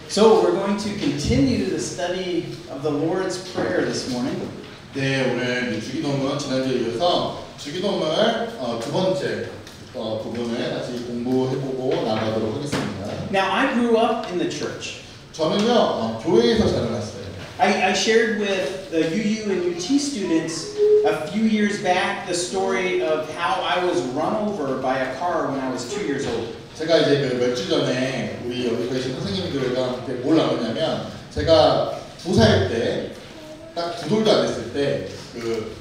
So we're going to continue the study of the Lord's Prayer this morning. 네, 오늘 주기도문 지난주에 이어서 주기도문을 두 번째 부분을 다시 공부해보고 나가도록 하겠습니다. Now, I grew up in the church. 저는요, 교회에서 자라났어요. I shared with the UU and UT students a few years back the story of how I was run over by a car when I was 2 years old. 제가 이제 몇 주 전에 우리 여기 계신 선생님들과 함께 뭘 나눴냐면 제가 2살 때 딱 2돌도 안 됐을 때 그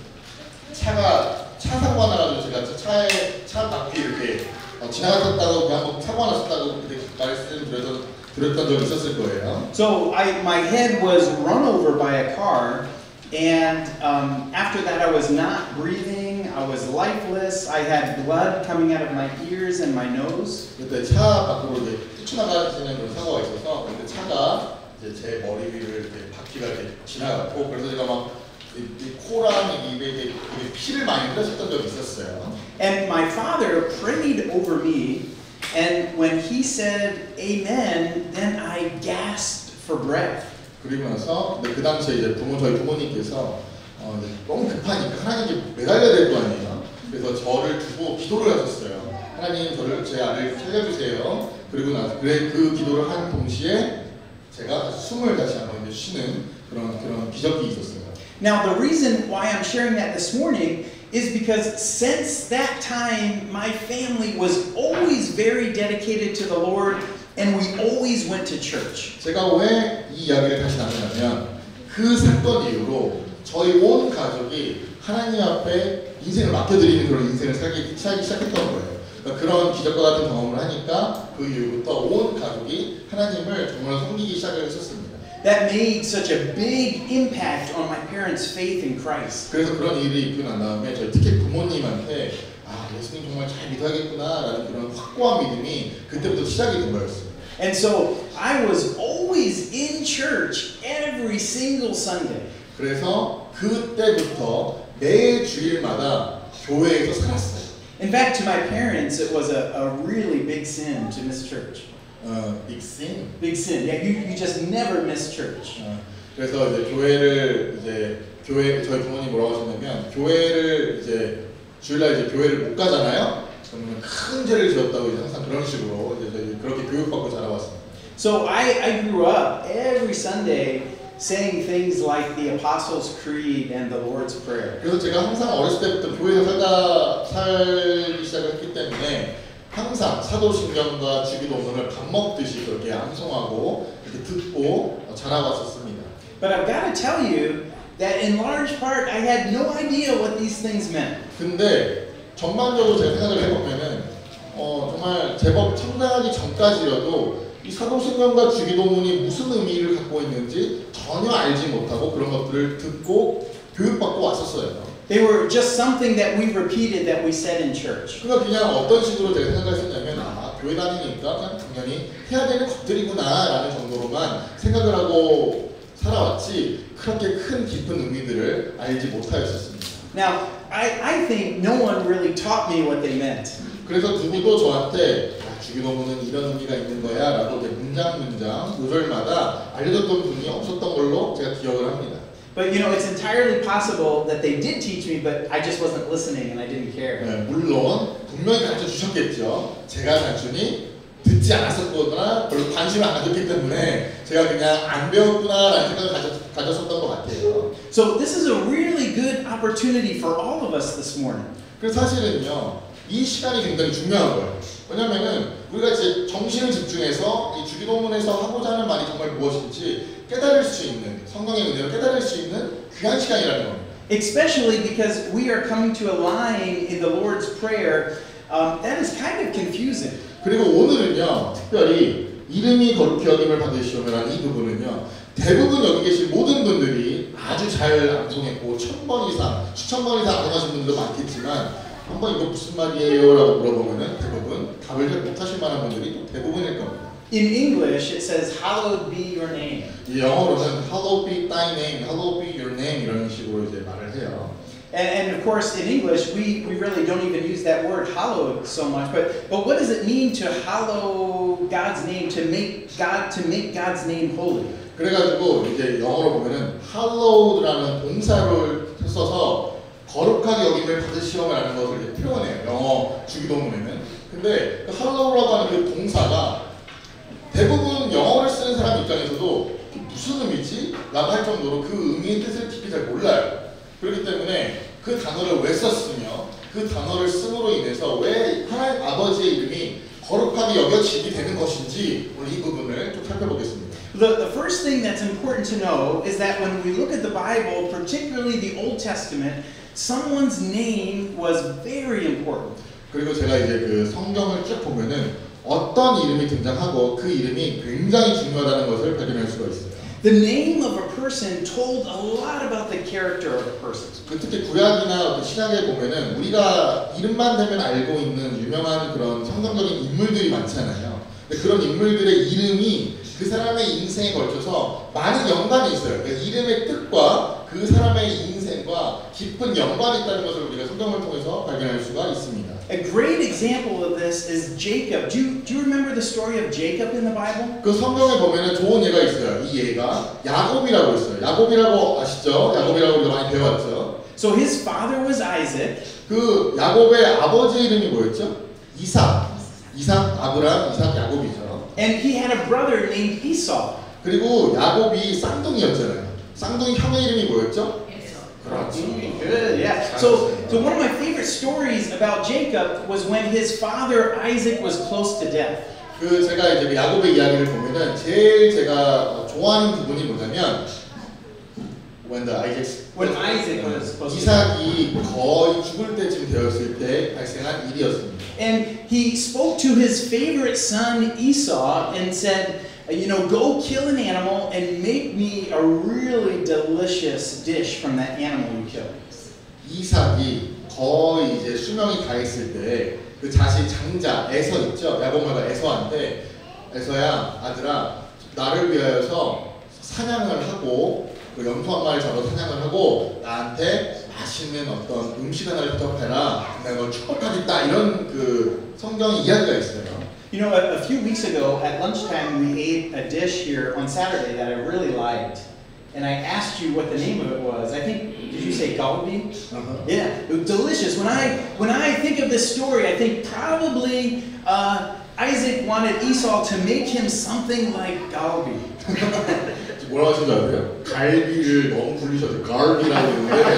차 사고가 나가지고 제가 차 바퀴 이렇게 지나갔었다고 그냥 한번 사고가 났었다고 그때 말씀드렸던 적이 있었을 거예요. So my head was run over by a car, and after that I was not breathing, I was lifeless, I had blood coming out of my ears and my nose. 그때 차 밖으로 이제 뛰쳐나가시는 그런 사고가 있어서 근데 차가 이제 제 머리 위를 이렇게 바퀴가 이렇게 지나갔고 그래서 제가 막 이 코랑 입에 피를 많이 흘렸었던 적이 있었어요. And my father prayed over me, and when he said amen, then I gasped for breath. 그리고 나서 근데 그 당시에 이제 저희 부모님께서 이제 너무 급하니까 하나님께 매달려야 될 거 아니에요. 그래서 저를 두고 기도를 하셨어요. 하나님 저를 제 아들 살려주세요. 그리고 나서 그 기도를 한 동시에 제가 숨을 다시 한번 이제 쉬는 그런 기적이 있었어요. Now the reason why I'm sharing that this morning is because since that time my family was always very dedicated to the Lord and we always went to church. 제가 왜 이 이야기를 다시 나누냐면 그 사건 이후로 저희 온 가족이 하나님 앞에 인생을 맡겨드리는 그런 인생을 살기 시작했던 거예요. 그러니까 그런 기적과 같은 경험을 하니까 그 이후부터 온 가족이 하나님을 정말 섬기기 시작을 했었습니다. That made such a big impact on my parents' faith in Christ. 그래서 그런 일이 있고 난 다음에 저희 특히 부모님한테 예수님 정말 잘 믿어야겠구나라는 그런 확고한 믿음이 그때부터 시작이 된 거였어요. And so I was always in church every single Sunday. 그래서 그때부터 매 주일마다 교회에서 살았어요. In fact, to my parents, it was a really big sin to miss church. Big sin? Big sin. Yeah, you just never miss church. 그래서 이제 저희 부모님 뭐라고 하셨냐면 교회를 이제 주일날 이제 교회를 못 가잖아요. 그러면 큰 죄를 지었다고 이제 항상 그런 식으로 이제 저희 그렇게 교육받고 자라왔습니다. So I grew up every Sunday saying things like the Apostles' Creed and the Lord's Prayer. 그래서 제가 항상 어렸을 때부터 교회에서 살기 시작을 했기 때문에 항상 사도신경과 주기도문을 밥 먹듯이 그렇게 암송하고 이렇게 듣고 자라왔었습니다. But I've got to tell you that in large part I had no idea what these things meant. 근데 전반적으로 제가 생각을 해보면은 정말 제법 청장하기 전까지라도 이 사도신경과 주기도문이 무슨 의미를 갖고 있는지 전혀 알지 못하고 그런 것들을 듣고 교육받고 왔었어요. They were just something that we repeated that we said in church. 그러니까 그냥 어떤 식으로 제가 생각했었냐면 교회 다니니까 그냥 당연히 해야 되는 것들이구나라는 정도로만 생각을 하고 살아왔지 그렇게 큰 깊은 의미들을 알지 못하였었습니다. Now, I think no one really taught me what they meant. 그래서 누구도 저한테 주기도문은 이런 의미가 있는 거야 라고 문장 구절마다 알려줬던 분이 없었던 걸로 제가 기억을 합니다. But you know, it's entirely possible that they did teach me, but I just wasn't listening and I didn't care. 네, 물론 분명히 가르쳐 주셨겠죠. 제가 단순히 듣지 않았었거나 별로 관심을 안 가졌기 때문에 제가 그냥 안 배웠구나라는 생각을 가졌었던 것 같아요. So this is a really good opportunity for all of us this morning. 그래서 사실은요, 이 시간이 굉장히 중요한 거예요. 왜냐면은 우리가 이제 정신을 집중해서 이 주기도문에서 하고자 하는 말이 정말 무엇인지 깨달을 수 있는 성경의 은혜로 깨달을 수 있는 귀한 시간이라는 겁니다. Especially because we are coming to a line in the Lord's Prayer that is kind of confusing. 그리고 오늘은요, 특별히 이름이 거룩히 여김을 받으시오라는 이 부분은요, 대부분 여기 계신 모든 분들이 아주 잘 암송했고 1000번 이상, 수천 번 이상 암송하신 분들도 많겠지만 한번 이거 무슨 말이에요? 라고 물어보면은 대부분 답을 잘 못하실 만한 분들이 또 대부분일 겁니다. In English, it says, "Hallowed be your name." 이 영어로는 Hallowed be thy name, Hallowed be your name 이런 식으로 이제 말을 해요. And of course, in English, we really don't even use that word hallowed so much. But what does it mean to hallow God's name, to make God's name holy? 그래가지고 이제 영어로 보면은 hallowed라는 동사를 써서 거룩하게 여김을 받으시오라는 것을 이제 표현해요. 영어 주기도문에는. 근데 그 hallow라고 하는 그 동사가 대부분 영어를 쓰는 사람 입장에서도 무슨 의미지? 라고 할 정도로 그 의미의 뜻을 깊이 잘 몰라요. 그렇기 때문에 그 단어를 왜 썼으며 그 단어를 씀으로 인해서 왜 하나님 아버지의 이름이 거룩하게 여겨지게 되는 것인지 오늘 이 부분을 좀 살펴보겠습니다. The first thing that's important to know is that when we look at the Bible, particularly the Old Testament, someone's name was very important. 그리고 제가 이제 그 성경을 쭉 보면은 어떤 이름이 등장하고 그 이름이 굉장히 중요하다는 것을 발견할 수가 있어요. The name of a person told a lot about the character of a person. 특히 구약이나 신약에 보면은 우리가 이름만 되면 알고 있는 유명한 그런 성경적인 인물들이 많잖아요. 근데 그런 인물들의 이름이 그 사람의 인생에 걸쳐서 많은 연관이 있어요. 그러니까 이름의 뜻과 그 사람의 인생과 깊은 연관이 있다는 것을 우리가 성경을 통해서 발견할 수가 있습니다. A great example of this is Jacob. Do you remember the story of Jacob in the Bible? 그 성경에 보면은 좋은 예가 있어요. 이 예가 야곱이라고 있어요. 야곱이라고 아시죠? 야곱이라고 우리가 많이 배웠죠. So his father was Isaac. 그 야곱의 아버지 이름이 뭐였죠? 이삭, 아브람, 이삭, 야곱이죠. And he had a brother named Esau. 그리고 야곱이 쌍둥이였잖아요. 쌍둥이 형의 이름이 뭐였죠? 그렇죠. Good, yeah. So one of my favorite stories about Jacob was when his father Isaac was close to death. 그 제가 이제 야곱의 이야기를 보면은 제일 제가 좋아하는 부분이 뭐냐면 when Isaac was close. 이삭이 거의 죽을 때쯤 되었을 때 발생한 일이었습니다. And he spoke to his favorite son Esau and said, go kill an animal and make me a really delicious dish from that animal you killed. 이삭이 거의 이제 수명이 다 있을 때 그 자식 장자 에서 있죠. 야곱말과 에서한테 에서야 아들아 나를 위하여서 사냥을 하고 그 염소 한 마리 잡아 사냥을 하고 나한테 맛있는 어떤 음식 하나를 부탁해라. 내가 널 축복하겠다. 이런 그 성경 이야기가 있어요. You know, a few weeks ago at lunchtime we ate a dish here on Saturday that I really liked. And I asked you what the name of it was. I think, did you say galbi? Yeah, it was delicious. When I think of this story, I think probably Isaac wanted Esau to make him something like galbi. 뭐라고 하신 줄 아세요? 갈비를 너무 불리셔서 갈비라고 했는데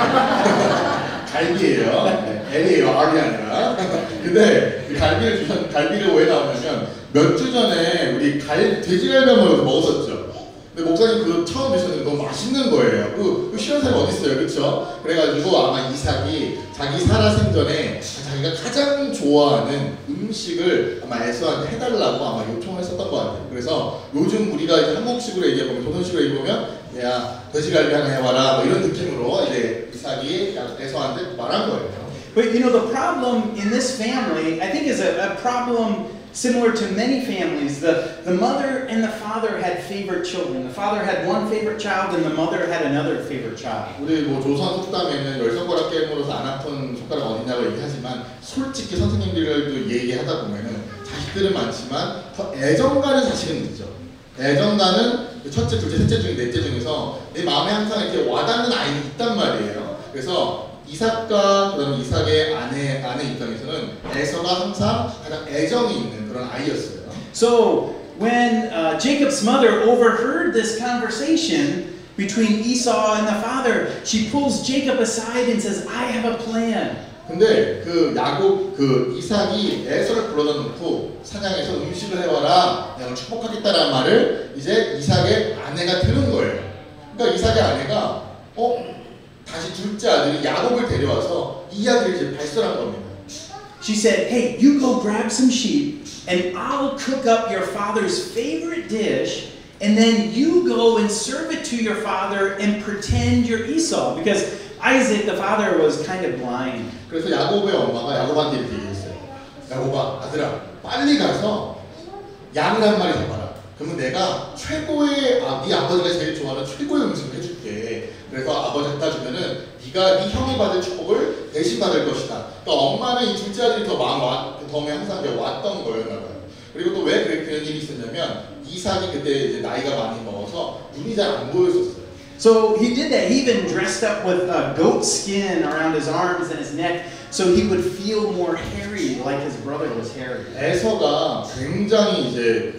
갈비예요. L이에요. R이 아니라. 근데 그 갈비를 왜 나오냐면 몇 주 전에 우리 돼지갈비 한번 먹었었죠. 근데 목사님 그거 처음 드셨는데 너무 맛있는 거예요. 그 싫은 사람이 어디 있어요, 그렇죠? 그래가지고 아마 이삭이 자기 살아생전에 자기가 가장 좋아하는 음식을 아마 에서한테 해달라고 아마 요청을 했었던 것 같아요. 그래서 요즘 우리가 이제 한국식으로 얘기해보면 조선식으로 얘기해보면 야 돼지갈비 하나 해와라 뭐 이런 느낌으로 이제 이삭이 에서한테 말한 거예요. But the problem in this family, I think, is a problem similar to many families. The mother and the father had favorite children. The father had one favorite child and the mother had another favorite child. 우리 뭐 조선 속담에는 열 손가락 깨물어서 안 아픈 손가락 어디냐고 얘기하지만 솔직히 선생님들도 얘기하다 보면은 자식들은 많지만 더 애정 가는 자식은 있죠. 애정 가는 첫째, 둘째, 셋째 중에 넷째 중에서 내 마음에 항상 이렇게 와닿는 아이는 있단 말이에요. 그래서 이삭과 그다음 이삭의 아내 입장에서는 에서가 항상 가장 애정이 있는 그런 아이였어요. So when Jacob's mother overheard this conversation between Esau and the father, she pulls Jacob aside and says, "I have a plan." 근데 그 이삭이 에서를 불러다 놓고 사냥해서 음식을 해와라, 내가 축복하겠다라는 말을 이제 이삭의 아내가 들은 거예요. 그러니까 이삭의 아내가 다시 둘째 아들이 야곱을 데려와서 이야기를 이제 발설한 겁니다. She said, "Hey, you go grab some sheep, and I'll cook up your father's favorite dish, and then you go and serve it to your father and pretend you're Esau." Because Isaac, the father, was kind of blind. 그래서 야곱의 엄마가 야곱한테 이렇게 얘기했어요. 야곱아, 아들아, 빨리 가서 양을 한 마리 잡아라. 그러면 내가 최고의 네 아버지가 제일 좋아하는 최고의 음식을 해줄게. 그래서 아버지한테 주면은 네가 네 형이 받을 축복을 대신 받을 것이다. 그러니까 엄마는 이 둘째 아들이 더 마음에 항상 왔던 거였나 봐요. 그리고 또 왜 그런 일이 있었냐면 이삭이 그때 이제 나이가 많이 먹어서 눈이 잘 안 보였었어요. So he did that. He even dressed up with goat skin around his arms and his neck so he would feel more hairy like his brother was hairy. 에서가 굉장히 이제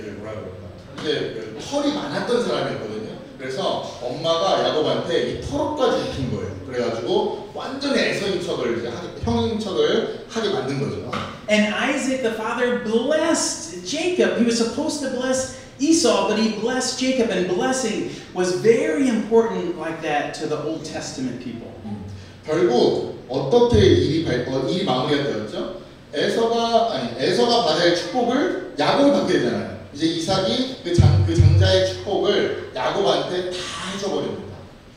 이제 털이 많았던 사람이었거든요. 그래서 엄마가 야곱한테 이 털옷까지 입힌 거예요. 그래가지고 완전히 에서인 척을 이제 형인 척을 하게 만든 거죠. And Isaac, the father, blessed Jacob. He was supposed to bless Esau, but he blessed Jacob, and blessing was very important like that to the Old Testament people. 결국 어떻게 일이 마무리가 되었죠? 에서가 받을 축복을 야곱이 받게 되잖아요. 이제 이삭이 그 장자의 축복을 야곱한테 다 해줘버립니다.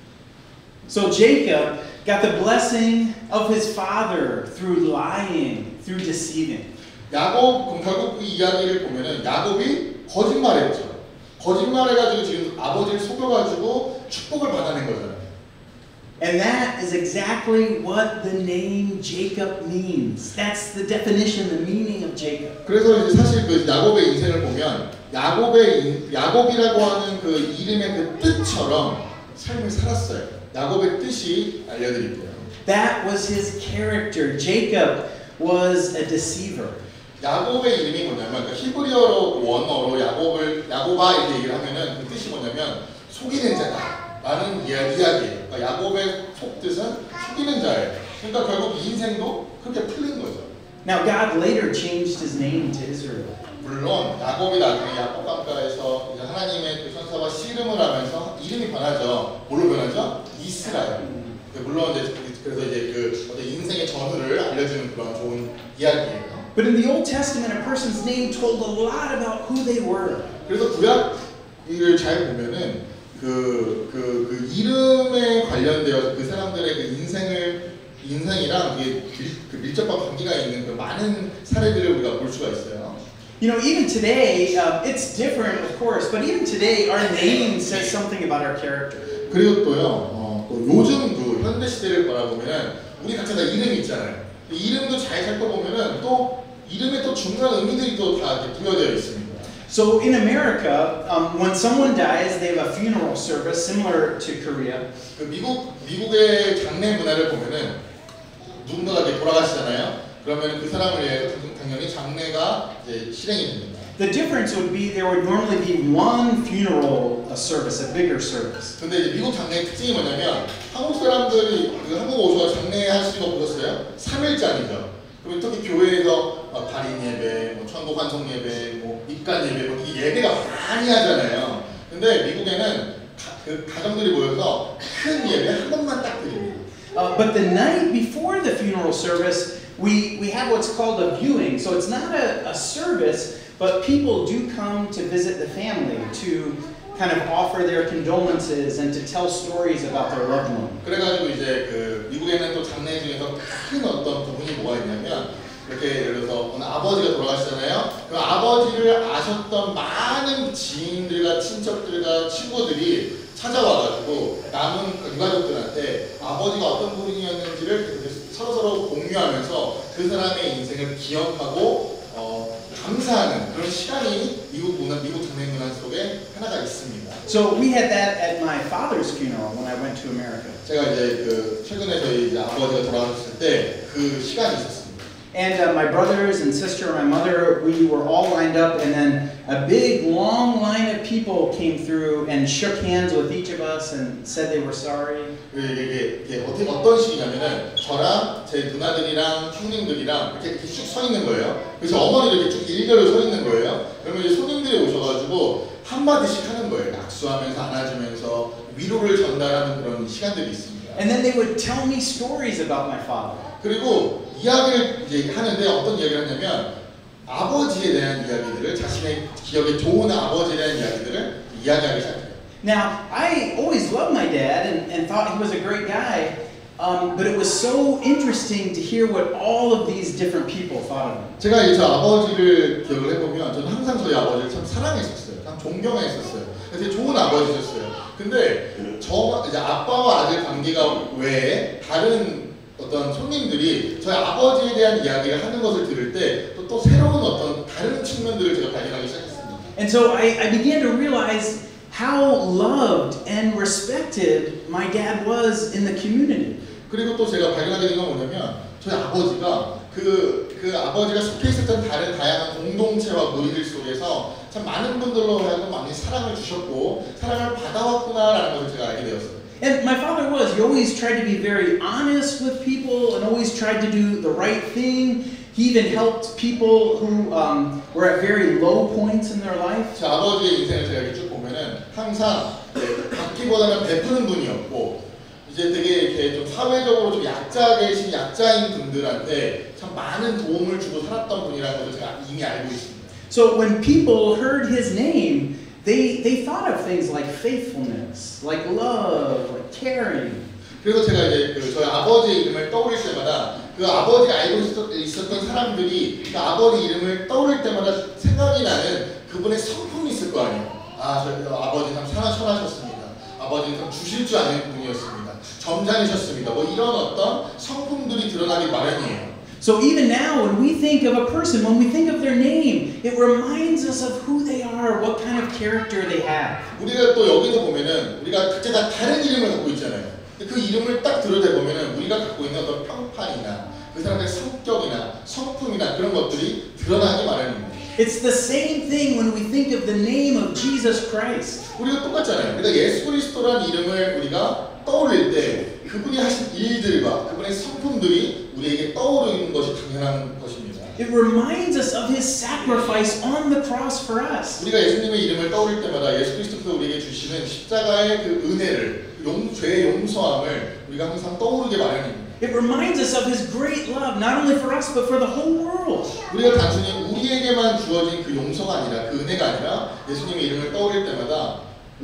So Jacob got the blessing of his father through lying, through deceiving. 그럼 결국 이 이야기를 보면은 야곱이 거짓말했죠. 거짓말해가지고 지금 아버지를 속여가지고 축복을 받아낸 거잖아요. And that is exactly what the name Jacob means. That's the definition, the meaning of Jacob. 그래서 이제 사실 그 야곱의 인생을 보면 야곱이라고 하는 그 이름의 그 뜻처럼 삶을 살았어요. 야곱의 뜻이 알려드릴게요. That was his character. Jacob was a deceiver. 야곱의 이름이 뭐냐면 그러니까 히브리어로 원어로 야곱아 이렇게 얘기를 하면은 그 뜻이 뭐냐면 속이는 자다라는 이야기예요. 그러니까 야곱의 속뜻은 속이는 자예요. 그러니까 결국 인생도 그렇게 풀린 거죠. Now God later changed his name to Israel. 물론 야곱이 나중에 야곱 강가에서 이제 하나님의 그 천사와 씨름을 하면서 이름이 변하죠. 뭘로 변하죠? 이스라엘. 물론 이제 그래서 이제 그 어떤 인생의 전후를 알려주는 그런 좋은 이야기예요. But in the Old Testament, a person's name told a lot about who they were. 그래서 구약을 잘 보면은 그 이름에 관련되어서 그 사람들의 그 인생이랑 그 밀접한 관계가 있는 그 많은 사례들을 우리가 볼 수가 있어요. You know, even today, it's different, of course, but even today, our name says something about our character. 그리고 또요, 또 요즘 그 현대 시대를 바라보면은 우리 각자 다 이름이 있잖아요. 이름도 잘 살펴보면은 또 이름에 또 중요한 의미들이 또 다 부여되어 있습니다. So in America, when someone dies, they have a funeral service similar to Korea. 그 미국의 장례 문화를 보면은 누군가가 이렇게 돌아가시잖아요. 그러면 그 사람을 위해서 당연히 장례가 이제 실행이 됩니다. The difference would be there would normally be one funeral service, a bigger service. 근데 이제 미국 장례의 특징이 뭐냐면 한국 사람들이 한국 오셔서 장례하시는 거 보셨어요? 3일장이죠. 그러면 특히 교회에서 발인 예배, 천국 환송 예배, 입간 예배, 이 예배가 많이 하잖아요. 근데 미국에는 그 가정들이 모여서 큰 예배 한 번만 딱 드립니다. But the night before the funeral service, we have what's called a viewing. So it's not a service, but people do come to visit the family to kind of offer their condolences and to tell stories about their loved one. 그래가지고 이제 그 미국에는 또 장례 중에서 큰 어떤 부분이 뭐가 있냐면 이렇게 예를 들어서 오늘 아버지가 돌아가시잖아요. 그 아버지를 아셨던 많은 지인들과 친척들과 친구들이 찾아와가지고 남은 유가족들한테 아버지가 어떤 분이었는지를 서로 공유하면서 그 사람의 인생을 기억하고 감사하는 그런 시간이 미국 장례 문화 속에 하나가 있습니다. So we had that at my father's funeral when I went to America. 제가 이제 그 최근에 저희 이제 아버지가 돌아가셨을 때 그 시간이 있었습니다. And my brothers and sister and my mother, we were all lined up, and then a big, long line of people came through and shook hands with each of us and said they were sorry. 이게 어떤 식이냐면은 저랑 제 누나들이랑 형님들이랑 이렇게 쭉 서 있는 거예요. 그래서 어머니도 이렇게 쭉 일렬로 서 있는 거예요. 그러면 이제 손님들이 오셔가지고 한 마디씩 하는 거예요. 악수하면서 안아주면서 위로를 전달하는 그런 시간들이 있습니다. And then they would tell me stories about my father. 그리고 이야기를 이제 하는데 어떤 이야기를 하냐면 아버지에 대한 이야기들을 자신의 기억에 좋은 아버지에 대한 이야기들을 이야기하기 시작해요. Now, I always loved my dad and thought he was a great guy, but it was so interesting to hear what all of these different people thought of him. 제가 이제 아버지를 기억을 해보면 저는 항상 저희 아버지를 참 사랑했었어요. 참 존경했었어요. 되게 좋은 아버지셨어요. 근데 저 이제 아빠와 아들 관계가 외에 다른 어떤 손님들이 저희 아버지에 대한 이야기를 하는 것을 들을 때 또 새로운 어떤 다른 측면들을 제가 발견하기 시작했습니다. And so I began to realize how loved and respected my dad was in the community. 그리고 또 제가 발견하게 된 건 뭐냐면 저희 아버지가 그 아버지가 속해 있었던 다른 다양한 공동체와 무리들 속에서 참 많은 분들로 하여금 많이 사랑을 주셨고 사랑을 받아왔구나라는 것을 제가 알게 되었어요. And my father was. He always tried to be very honest with people and always tried to do the right thing. He even helped people who were at very low points in their life. 제 아버지의 인생을 제가 이렇게 쭉 보면은 항상 받기보다는 베푸는 분이었고 이제 되게 이렇게 좀 사회적으로 좀 계신 약자인 분들한테 참 많은 도움을 주고 살았던 분이라는 것을 제가 이미 알고 있습니다. So when people heard his name, they thought of things like faithfulness, like love, like caring. 그래서 제가 이제 저희 아버지의 이름을 떠올릴 때마다 그 아버지가 알고 있었던 사람들이 그 아버지 이름을 떠올릴 때마다 생각이 나는 그분의 성품이 있을 거 아니에요. 저희 아버지 참 선하셨습니다. 아버지는 참 주실 줄 아는 분이었습니다. 점잖으셨습니다. 뭐 이런 어떤 성품들이 드러나기 마련이에요. So even now, when we think of a person, when we think of their name, it reminds us of who they are, what kind of character they have. 우리가 또 여기도 보면은 우리가 각자 다 다른 이름을 갖고 있잖아요. 그 이름을 딱 들여다보면은 우리가 갖고 있는 어떤 평판이나 그 사람의 성격이나 성품이나 그런 것들이 드러나기 마련입니다. It's the same thing when we think of the name of Jesus Christ. 우리가 똑같잖아요. 그러니까 예수 그리스도라는 이름을 우리가 떠올릴 때 그분이 하신 일들과 그분의 성품들이 우리에게 떠오르는 것이 당연한 것입니다. It reminds us of His sacrifice on the cross for us. 우리가 예수님의 이름을 떠올릴 때마다 예수 그리스도께서 우리에게 주시는 십자가의 그 은혜를, 죄의 용서함을 우리가 항상 떠오르게 마련입니다. It reminds us of His great love, not only for us but for the whole world. 우리가 단순히 우리에게만 주어진 그 용서가 아니라 그 은혜가 아니라 예수님의 이름을 떠올릴 때마다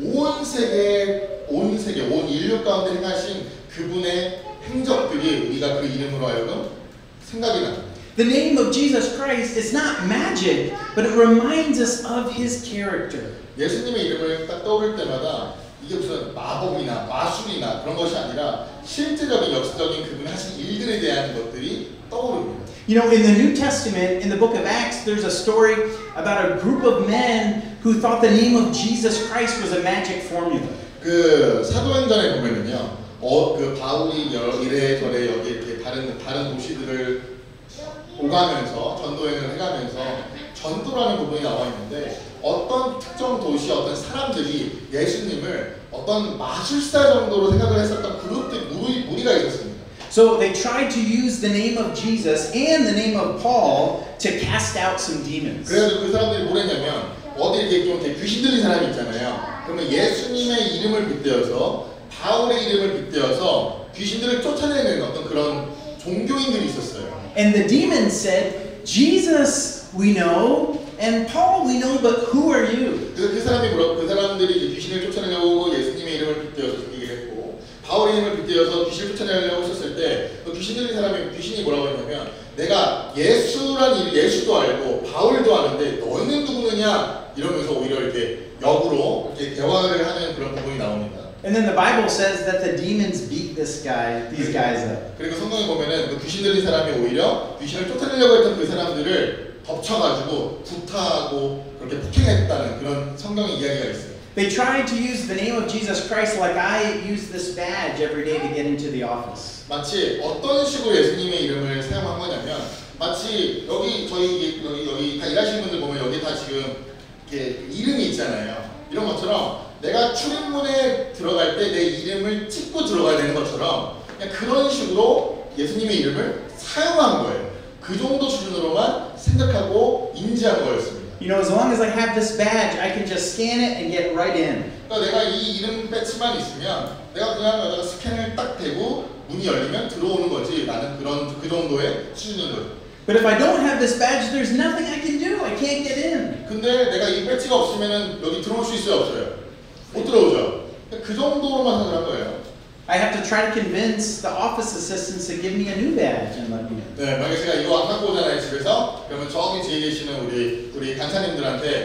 온 세계, 온 인류 가운데 행하신 그분의 행적들이 우리가 그 이름으로 하여금 생각이 납니다. The name of Jesus Christ is not magic, but it reminds us of His character. 예수님의 이름을 딱 떠올릴 때마다 이게 무슨 마법이나 마술이나 그런 것이 아니라 실제적인 역사적인 그분이 하신 일들에 대한 것들이 떠오릅니다. You know, in the New Testament, in the book of Acts, there's a story about a group of men who thought the name of Jesus Christ was a magic formula. 그 사도행전에 보면은요, 그 바울이 이래저래 여기 이렇게 다른 도시들을 오가면서 전도행을 해가면서 전도라는 부분이 나와 있는데 어떤 특정 도시 어떤 사람들이 예수님을 어떤 마술사 정도로 생각을 했었던 그룹들 무리가 있었습니다. So they tried to use the name of Jesus and the name of Paul to cast out some demons. 그래서 그 사람들이 뭘 했냐면 어디 이렇게 좀 귀신 들린 사람이 있잖아요. 그러면 예수님의 이름을 빗대어서 바울의 이름을 빗대어서 귀신들을 쫓아내는 어떤 그런 종교인들이 있었어요. And the demons said, Jesus we know, and Paul we know, but who are you? 그래서 그 사람들이 이제 귀신을 쫓아내려고 예수님의 이름을 빗대어서 얘기를 했고 바울의 이름을 빗대어서 귀신을 쫓아내려고 했었을 때 그 귀신 들린 사람이 귀신이 뭐라고 했냐면 내가 예수도 알고 바울도 아는데 너희는 누구느냐 이러면서 오히려 이렇게 역으로 이렇게 대화를 하는 그런 부분이 나옵니다. And then the Bible says that the demons beat these guys up. 그리고 성경에 보면은 그 귀신 들린 사람이 오히려 귀신을 쫓아내려고 했던 그 사람들을 덮쳐가지고 구타하고 그렇게 폭행했다는 그런 성경의 이야기가 있어요. They tried to use the name of Jesus Christ like I use this badge every day to get into the office. 마치 어떤 식으로 예수님의 이름을 사용한 거냐면 마치 여기 다 일하시는 분들 보면 여기 다 지금 이렇게 이름이 있잖아요. 이런 것처럼 내가 출입문에 들어갈 때 내 이름을 찍고 들어가야 되는 것처럼 그냥 그런 식으로 예수님의 이름을 사용한 거예요. 그 정도 수준으로만 생각하고 인지한 거였습니다. You know, as long as I have this badge, I can just scan it and get right in. 그러니까 내가 이 이름 배지만 있으면 내가 그냥 여기다가 스캔을 딱 대고 문이 열리면 들어오는 거지. 나는 그 정도의 수준인 거죠. But if I don't have this badge, there's nothing I can do. I can't get in. 근데 내가 이 배지가 없으면은 여기 들어올 수 있어요, 없어요? 못 들어오죠. 그 정도로만 생각한 거예요. I have to try to convince the office assistants to give me a new badge and let me in. 네, 만약에 제가 이거 안 갖고 오잖아요 집에서. 그러면 저기 뒤에 계시는 우리 간사님들한테 이제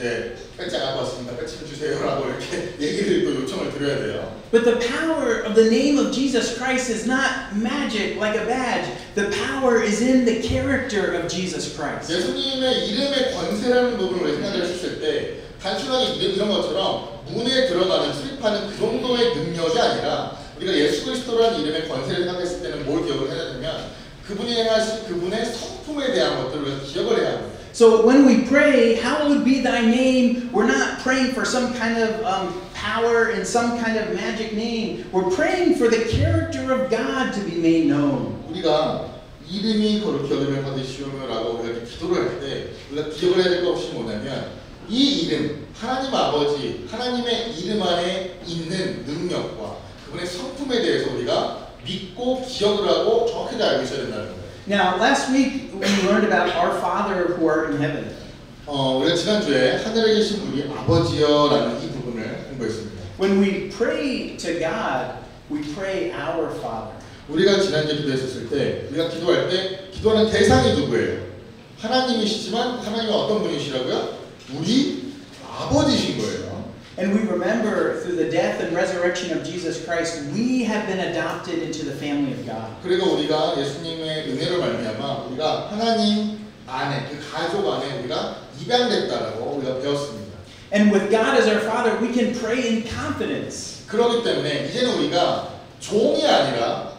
이제 배지 안 갖고 왔습니다. 배지 좀 주세요라고 이렇게 얘기를 또 요청을 드려야 돼요. But the power of the name of Jesus Christ is not magic like a badge. The power is in the character of Jesus Christ. 예수님의 이름의 권세라는 부분을 생각을 했을 때 단순하게 이런 것처럼 문에 들어가는 출입하는 그 정도의 능력이 아니라 우리가 예수 그리스도라는 이름의 권세를 생각했을 때는 뭘 기억을 해야 되냐면 그분이 행하신 그분의 성품에 대한 것들을 우리가 기억을 해야 합니다. So when we pray, hallowed be thy name, we're not praying for some kind of power and some kind of magic name. We're praying for the character of God to be made known. 우리가 이름이 거룩히 여김을 받으시오며라고 우리가 이렇게 기도를 할 때 우리가 기억을 해야 될 것이 뭐냐면 이 이름, 하나님 아버지, 하나님의 이름 안에 있는 능력과 그분의 성품에 대해서 우리가 믿고 기억을 하고 정확하게 알고 있어야 된다는 거예요. Now, last week we learned about our Father who art in heaven. 우리가 지난주에 하늘에 계신 분이 아버지여라는 이 부분을 공부했습니다. When we pray to God, we pray our Father. 우리가 지난주에 기도했었을 때 우리가 기도할 때 기도하는 대상이 누구예요? 하나님이시지만 하나님은 어떤 분이시라고요? 우리 아버지신 거예요. And we remember through the death and resurrection of Jesus Christ, we have been adopted into the family of God. 그리고 우리가 예수님의 은혜로 말미암아 우리가 하나님 안에 그 가족 안에 우리가 입양됐다라고 우리가 배웠습니다. And with God as our Father, we can pray in confidence. 그렇기 때문에 이제는 우리가 종이 아니라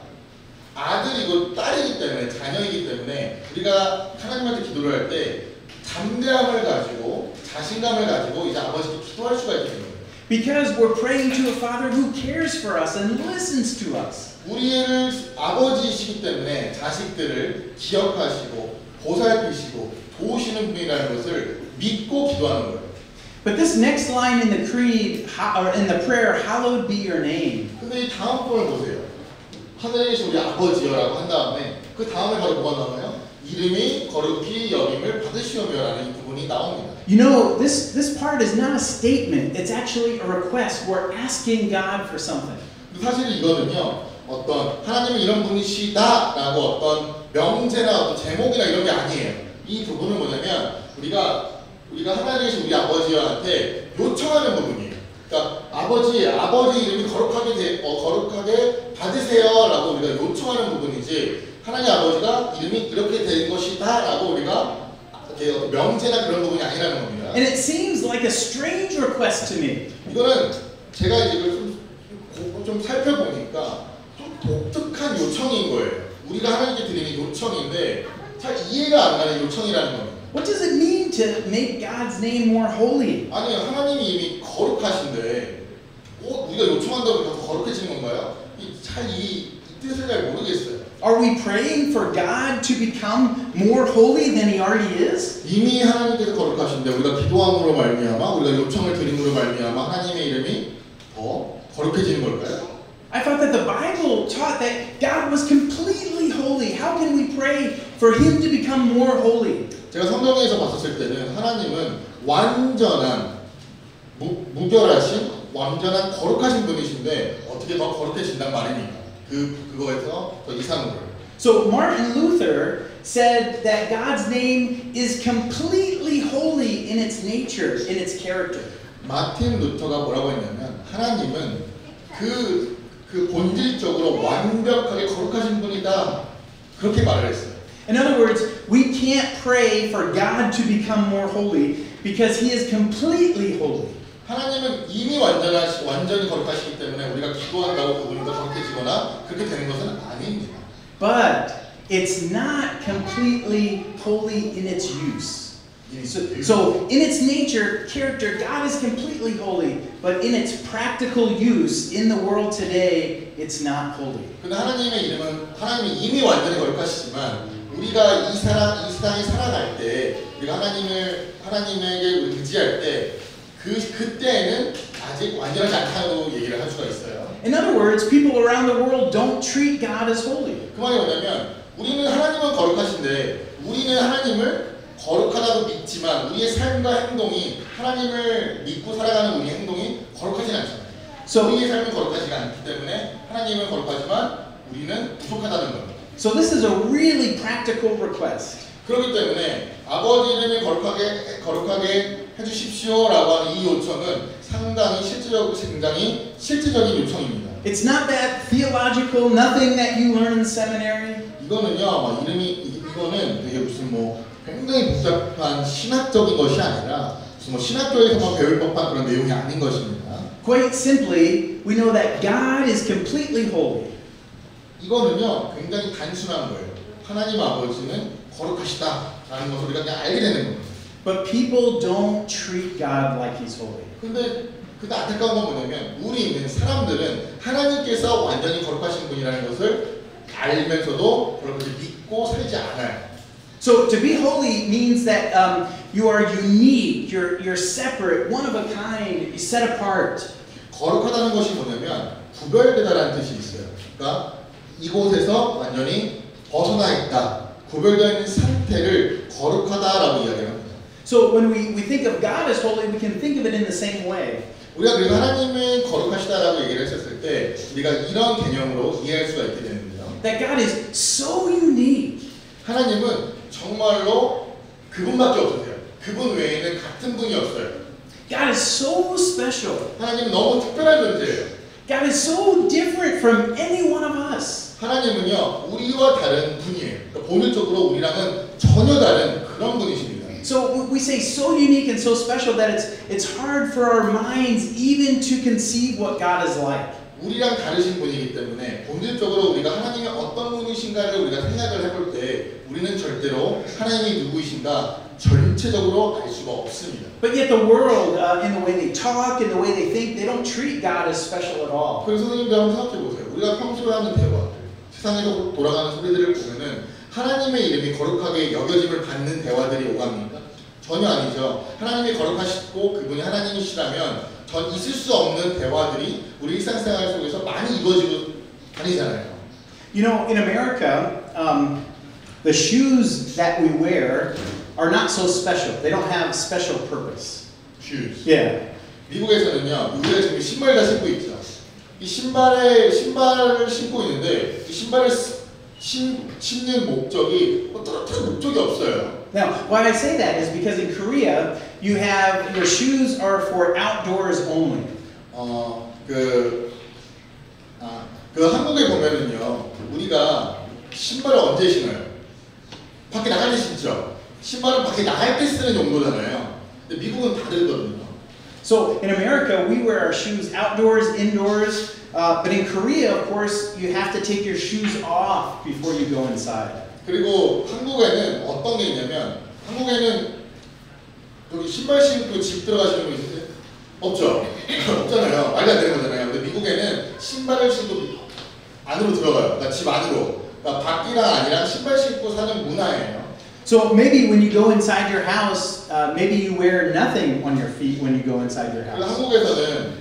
아들이고 딸이기 때문에 자녀이기 때문에 우리가 하나님한테 기도를 할 때 담대함을 가지고 자신감을 가지고 이제 아버지께 기도할 수가 있게 됩니다. Because we're praying to a Father who cares for us and listens to us. 우리를 아버지이시기 때문에 자식들을 기억하시고 보살피시고 도우시는 분이라는 것을 믿고 기도하는 거예요. But this next line in the creed, or in the prayer, hallowed be your name. 근데 이 다음 부분을 보세요. 하늘에 계신 우리 아버지여라고 한 다음에 그 다음에 바로 뭐가 나와요? 이름이 거룩히 여김을 받으시오며라는 이 부분이 나옵니다. You know, this part is not a statement. It's actually a request. We're asking God for something. 사실 이거는요. 어떤 하나님은 이런 분이시다라고 어떤 명제나 어떤 제목이나 이런 게 아니에요. 이 부분은 뭐냐면 우리가 하나님에 계신 우리 아버지한테 요청하는 부분이에요. 그러니까 아버지 이름이 거룩하게 받으세요라고 우리가 요청하는 부분이지. 하나님 아버지가 이름이 이렇게 된 것이다라고 우리가 어떤 명제나 그런 부분이 아니라는 겁니다. And it seems like a strange request to me. 이거는 제가 이제 좀 살펴보니까 좀 독특한 요청인 거예요. 우리가 하나님께 드리는 요청인데 잘 이해가 안 가는 요청이라는 겁니다. What does it mean to make God's name more holy? 아니 하나님이 이미 거룩하신데 우리가 요청한다고 더 거룩해지는 건가요? 이 뜻을 잘 모르겠어요. Are we praying for God to become more holy than He already is? 이미 하나님께서 거룩하신데 우리가 기도함으로 말미암아 우리가 요청을 드림으로 말미암아 하나님의 이름이 더 거룩해지는 걸까요? I thought that the Bible taught that God was completely holy. How can we pray for Him to become more holy? 제가 성경에서 봤었을 때는 하나님은 완전한 무결하신 완전한 거룩하신 분이신데 어떻게 더 거룩해진단 말입니까? 그거에서 더 이상으로. So Martin Luther said that God's name is completely holy in its nature, in its character. 마틴 루터가 뭐라고 했냐면 하나님은 그 본질적으로 완벽하게 거룩하신 분이다. 그렇게 말을 했어요. In other words, we can't pray for God to become more holy because He is completely holy. 하나님은 이미 완전히 거룩하시기 때문에 우리가 기도한다고 그분이 더 거룩해지거나 그렇게 되는 것은 아닙니다. But it's not completely holy in its use. So in its nature, character, God is completely holy, but in its practical use in the world today, it's not holy. 근데 하나님의 이름은 하나님이 이미 완전히 거룩하시지만 우리가 이 세상에 살아갈 때 우리가 하나님에게 의지할 때 그때에는 아직 완전하지 않다고 얘기를 할 수가 있어요. In other words, people around the world don't treat God as holy. 그 말이 뭐냐면 우리는 하나님은 거룩하신데 우리는 하나님을 거룩하다고 믿지만 우리의 삶과 행동이 하나님을 믿고 살아가는 우리의 행동이 거룩하진 않잖아요. 우리의 삶은 거룩하지 않기 때문에 하나님은 거룩하지만 우리는 부족하다는 겁니다. So this is a really practical request. 그렇기 때문에 아버지 이름이 거룩하게 해주십시오라고 하는 이 요청은 굉장히 실질적인 요청입니다. It's not that theological, nothing that you learn in seminary. 이거는요, 이거는 되게 무슨 굉장히 복잡한 신학적인 것이 아니라 무슨 신학교에서만 배울 법한 그런 내용이 아닌 것입니다. Quite simply, we know that God is completely holy. 이거는요, 굉장히 단순한 거예요. 하나님 아버지는 거룩하시다라는 것을 우리가 그냥 알게 되는 겁니다. But people don't treat God like He's holy. 근데 안타까운 건 뭐냐면 사람들은 하나님께서 완전히 거룩하신 분이라는 것을 알면서도 그렇게 믿고 살지 않아요. So to be holy means that you are unique, you're separate, one of a kind, you're set apart. 거룩하다는 것이 뭐냐면 구별되다라는 뜻이 있어요. 그러니까 이곳에서 완전히 벗어나 있다, 구별되어 있는 상태를 거룩하다라고 이야기합니다. So when we think of God as holy, we can think of it in the same way. 우리가 그래서 하나님은 거룩하시다라고 얘기를 했었을 때 우리가 이런 개념으로 이해할 수가 있게 되는데요. That God is so unique. 하나님은 정말로 그분밖에 없으세요. 그분 외에는 같은 분이 없어요. God is so special. 하나님은 너무 특별한 존재예요. God is so different from any one of us. 하나님은요, 우리와 다른 분이에요. 그러니까 본질적으로 우리랑은 전혀 다른 그런 분이십니다. So we say so unique and so special that it's hard for our minds even to conceive what God is like. 우리랑 다르신 분이기 때문에 본질적으로 우리가 하나님이 어떤 분이신가를 우리가 생각을 해볼 때 우리는 절대로 하나님이 누구이신가 전체적으로 알 수가 없습니다. But yet the world, in the way they talk, in the way they think, they don't treat God as special at all. 그래서 선생님들 한번 생각해 보세요. 우리가 평소에 하는 대화, 세상에서 돌아가는 소리들을 보면은 하나님의 이름이 거룩하게 여겨짐을 받는 대화들이 오갑니까? 전혀 아니죠. 하나님이 거룩하시고 그분이 하나님이시라면 전 있을 수 없는 대화들이 우리 일상생활 속에서 많이 이루어지고 다니잖아요. You know, in America, the shoes that we wear are not so special. They don't have special purpose. Shoes. Yeah. 미국에서는요, 우리가 지금 신발 다 신고 있죠. 이 신발을 신고 있는데 이 신발을 신는 목적이 특별한 목적이 없어요. Now, why I say that is because in Korea, you have your shoes are for outdoors only. 한국에 보면은요, 우리가 신발을 언제 신어요? 밖에 나갈 때 신죠. 신발은 밖에 나갈 때 쓰는 용도잖아요. 근데 미국은 다르거든요. So in America, we wear our shoes outdoors, indoors. But in Korea, of course, you have to take your shoes off before you go inside. 그리고 한국에는 어떤 게 있냐면 한국에는 여기 신발 신고 집 들어가시는 분 있으세요? 없죠? 없잖아요. 말이 안 되는 거잖아요. 근데 미국에는 신발을 신고 안으로 들어가요. 그러니까 집 안으로. 그러니까 밖이랑 안이랑 신발 신고 사는 문화예요. So maybe when you go inside your house, maybe you wear nothing on your feet when you go inside your house. 한국에서는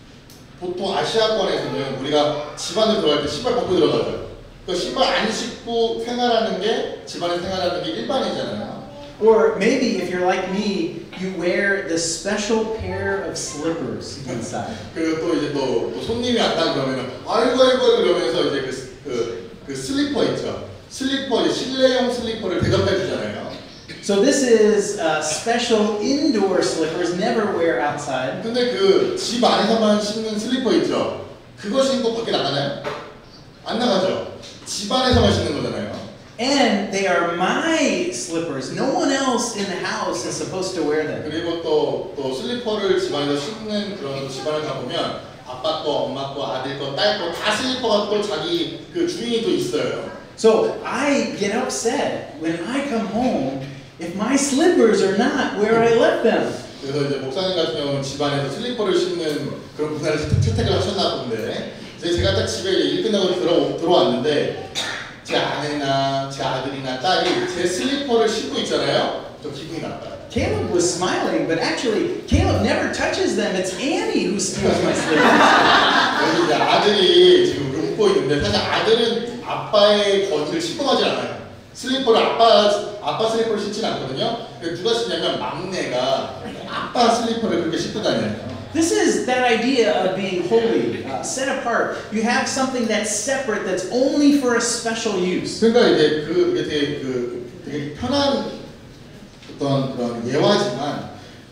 보통 아시아권에서는 우리가 집 안에 들어갈 때 신발 벗고 들어가죠. 그 신발 안 신고 생활하는 게 집안에 생활하는 게 일반이잖아요. Or maybe if you're like me, you wear the special pair of slippers inside. 그리고 또 이제 또 손님이 왔다 그러면은 아이고 그러면서 이제 그 슬리퍼 있죠. 슬리퍼 실내용 슬리퍼를 대접해 주잖아요. So this is special indoor slippers, never wear outside. 근데 그 집 안에서만 신는 슬리퍼 있죠. 그거 신고 밖에 나가나요? 안 나가죠. 집 안에서만 신는 거잖아요. And they are my slippers. No one else in the house is supposed to wear them. 그리고 또 슬리퍼를 집 안에서 신는 그런 집안을 가보면 아빠 거, 엄마 거, 아들 거, 딸 거 다 슬리퍼가 또 자기 그 주인이 또 있어요. So I get upset when I come home if my slippers are not where I left them. 그래서 이제 목사님 같은 경우는 집안에서 슬리퍼를 신는 그런 문화를 채택을 하셨나 본데 제가 딱 집에 일 끝나고 들어왔는데 제 아내나 제 아들이나 딸이 제 슬리퍼를 신고 있잖아요. 저 기분이 나빠요. Caleb was smiling, but actually Caleb never touches them. It's Annie who steals my slippers. 여기 이제 아들이 지금 웃고 있는데 사실 아들은 아빠의 거지를 신고하지 않아요. 슬리퍼를 아빠 슬리퍼를 신진 않거든요. 누가 신냐면 막내가 아빠 슬리퍼를 그렇게 신고 다녀요. This is that idea of being holy, set apart. You have something that's separate, that's only for a special use. 그러니까 이제 되게 편한 어떤 그런 예화지만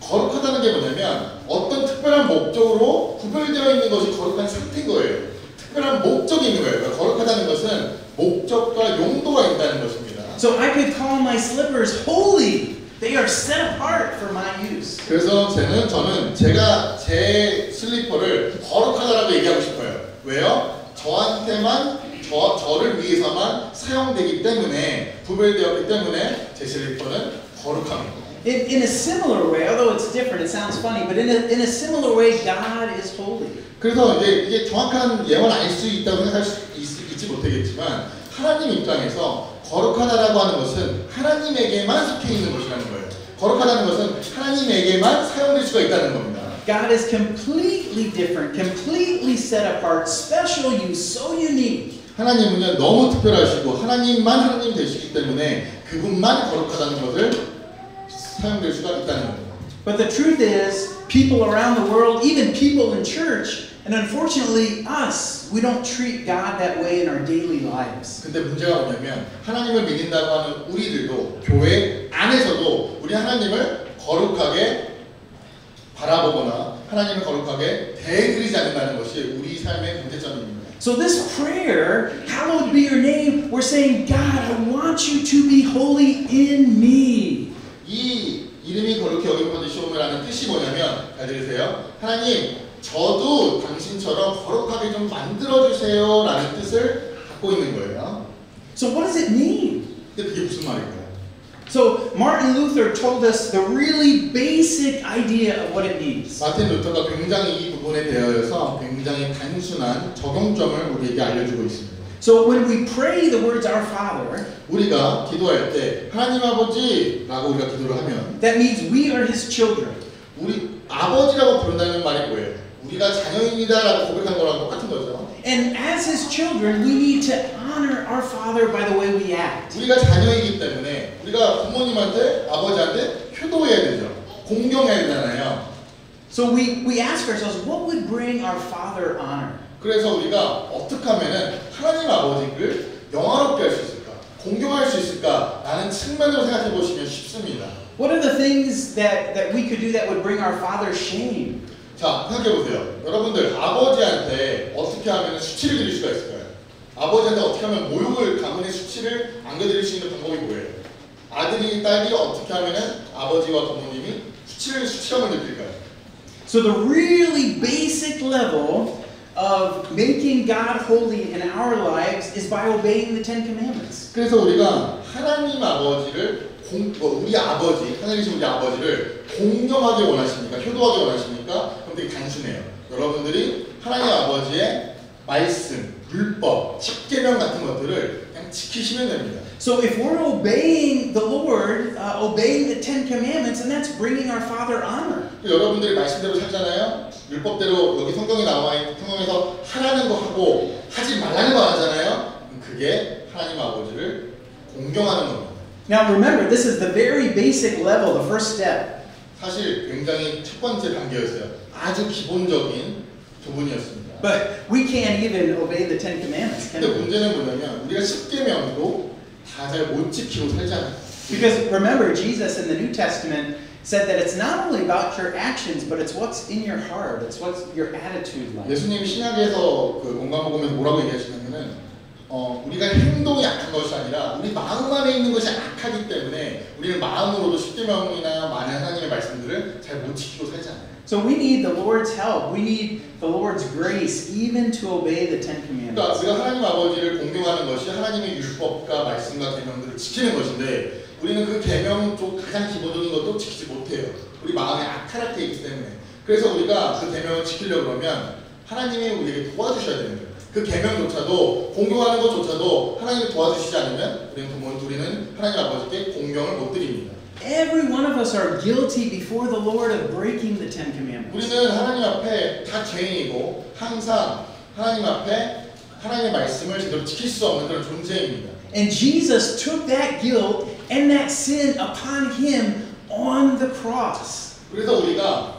거룩하다는 게 뭐냐면 어떤 특별한 목적으로 구별되어 있는 것이 거룩한 상태인 거예요. 특별한 목적이 있는 거예요. 그러니까 거룩하다는 것은 목적과 용도가 있다는 것입니다. So I could call my slippers holy. They are set apart for my use. 그래서 저는 제가 제 슬리퍼를 거룩하다라고 얘기하고 싶어요. 왜요? 저한테만 저를 위해서만 사용되기 때문에 구별되었기 때문에 제 슬리퍼는 거룩합니다. In a similar way, although it's different, it sounds funny, but in a similar way, God is holy. 그래서 이게 정확한 예언을 알 수 있다고 생각할 수 있지 못하겠지만 하나님 입장에서 거룩하다라고 하는 것은 하나님에게만 속해 있는 것이라는 거예요. 거룩하다는 것은 하나님에게만 사용될 수가 있다는 겁니다. God is completely different, completely set apart, special use, so unique. 하나님은요 너무 특별하시고 하나님만 하나님 되시기 때문에 그분만 거룩하다는 것을 사용될 수가 있다는 겁니다. But the truth is, people around the world, even people in church, and unfortunately us, we don't treat God that way in our daily lives. 근데 문제가 뭐냐면 하나님을 믿는다고 하는 우리들도 교회 안에서도 우리 하나님을 거룩하게 바라보거나 하나님을 거룩하게 대드리지 않는다는 것이 우리 삶의 문제점입니다. So this prayer, hallowed be your name, we're saying, God, I want you to be holy in me. 이 이름이 거룩히 여김 받으시오라는 뜻이 뭐냐면 잘 들으세요. 하나님, 저도 당신처럼 거룩하게 좀 만들어주세요 라는 뜻을 갖고 있는 거예요. So what does it mean? 근데 그게 무슨 말일까요? So Martin Luther told us the really basic idea of what it means. 마틴 루터가 굉장히 이 부분에 대하여서 굉장히 단순한 적용점을 우리에게 알려주고 있습니다. So when we pray the words Our Father, 우리가 기도할 때 하나님 아버지라고 우리가 기도를 하면 that means we are His children. 우리 아버지라고 부른다는 말이 뭐예요? 우리가 자녀입니다라고 고백한 거랑 똑같은 거죠. And as His children, we need to honor our Father by the way we act. 우리가 자녀이기 때문에 우리가 부모님한테 아버지한테 효도해야 되죠. 공경해야 되잖아요. So we ask ourselves, what would bring our Father honor? 그래서 우리가 어떻게 하면은 하나님 아버지를 영화롭게 할 수 있을까? 공경할 수 있을까? 라는 측면으로 생각해 보시면 쉽습니다. What are the things that we could do that would bring our Father shame? 자, 생각해 보세요. 여러분들 아버지한테 어떻게 하면 수치를 드릴 수가 있을까요? 아버지한테 어떻게 하면 모욕을 가문의 수치를 안겨드릴 수 있는 방법이 뭐예요? 아들이 딸이 어떻게 하면 아버지와 부모님이 수치감을 느낄까요? So the really basic level of making God holy in our lives is by obeying the Ten Commandments. 그래서 우리가 하나님 아버지를 우리 아버지, 하나님이신 우리 아버지를 공경하게 원하십니까? 효도하게 원하십니까? 그럼 되게 단순해요. 여러분들이 하나님 아버지의 말씀, 율법, 십계명 같은 것들을 그냥 지키시면 됩니다. So if we're obeying the Lord, obeying the Ten Commandments, and that's bringing our Father honor. 여러분들이 말씀대로 살잖아요. 율법대로 여기 성경에 나와 있는 성경에서 하라는 거 하고 하지 말라는 거 안 하잖아요. 그게 하나님 아버지를 공경하는 겁니다. Now remember, this is the very basic level, the first step. 사실 굉장히 첫 번째 단계였어요. 아주 기본적인 부분이었습니다. But we can't even obey the Ten Commandments, can 근데 we? 문제는 뭐냐면 우리가 십계명도 다 잘 못 지키고 살잖아요. Because remember, Jesus in the New Testament said that it's not only about your actions, but it's what's in your heart. It's what's your attitude like. 예수님이 신약에서 그 공감복음에서 뭐라고 얘기하시냐면은 우리가 행동이 악한 것이 아니라 우리 마음 안에 있는 것이 악하기 때문에 우리는 마음으로도 십계명이나 많은 하나님의 말씀들을 잘 못 지키고 살잖아요. So we need the Lord's help. We need the Lord's grace even to obey the Ten 그러니까 Commandments. 우리가 하나님 아버지를 공경하는 것이 하나님의 율법과 말씀과 계명들을 지키는 것인데 우리는 그 계명 쪽 가장 기본적인 것도 지키지 못해요. 우리 마음에 악한 상태에 있기 때문에. 그래서 우리가 그 계명을 지키려고 그러면 하나님이 우리에게 도와주셔야 되는 거예요. 그 계명조차도 공경하는 것조차도 하나님이 도와주시지 않으면 우리는 하나님 아버지께 공경을 못 드립니다. Every one of us are guilty before the Lord of breaking the Ten Commandments. 우리는 하나님 앞에 다 죄인이고 항상 하나님 앞에 하나님의 말씀을 제대로 지킬 수 없는 그런 존재입니다. And Jesus took that guilt and that sin upon Him on the cross. 그래서 우리가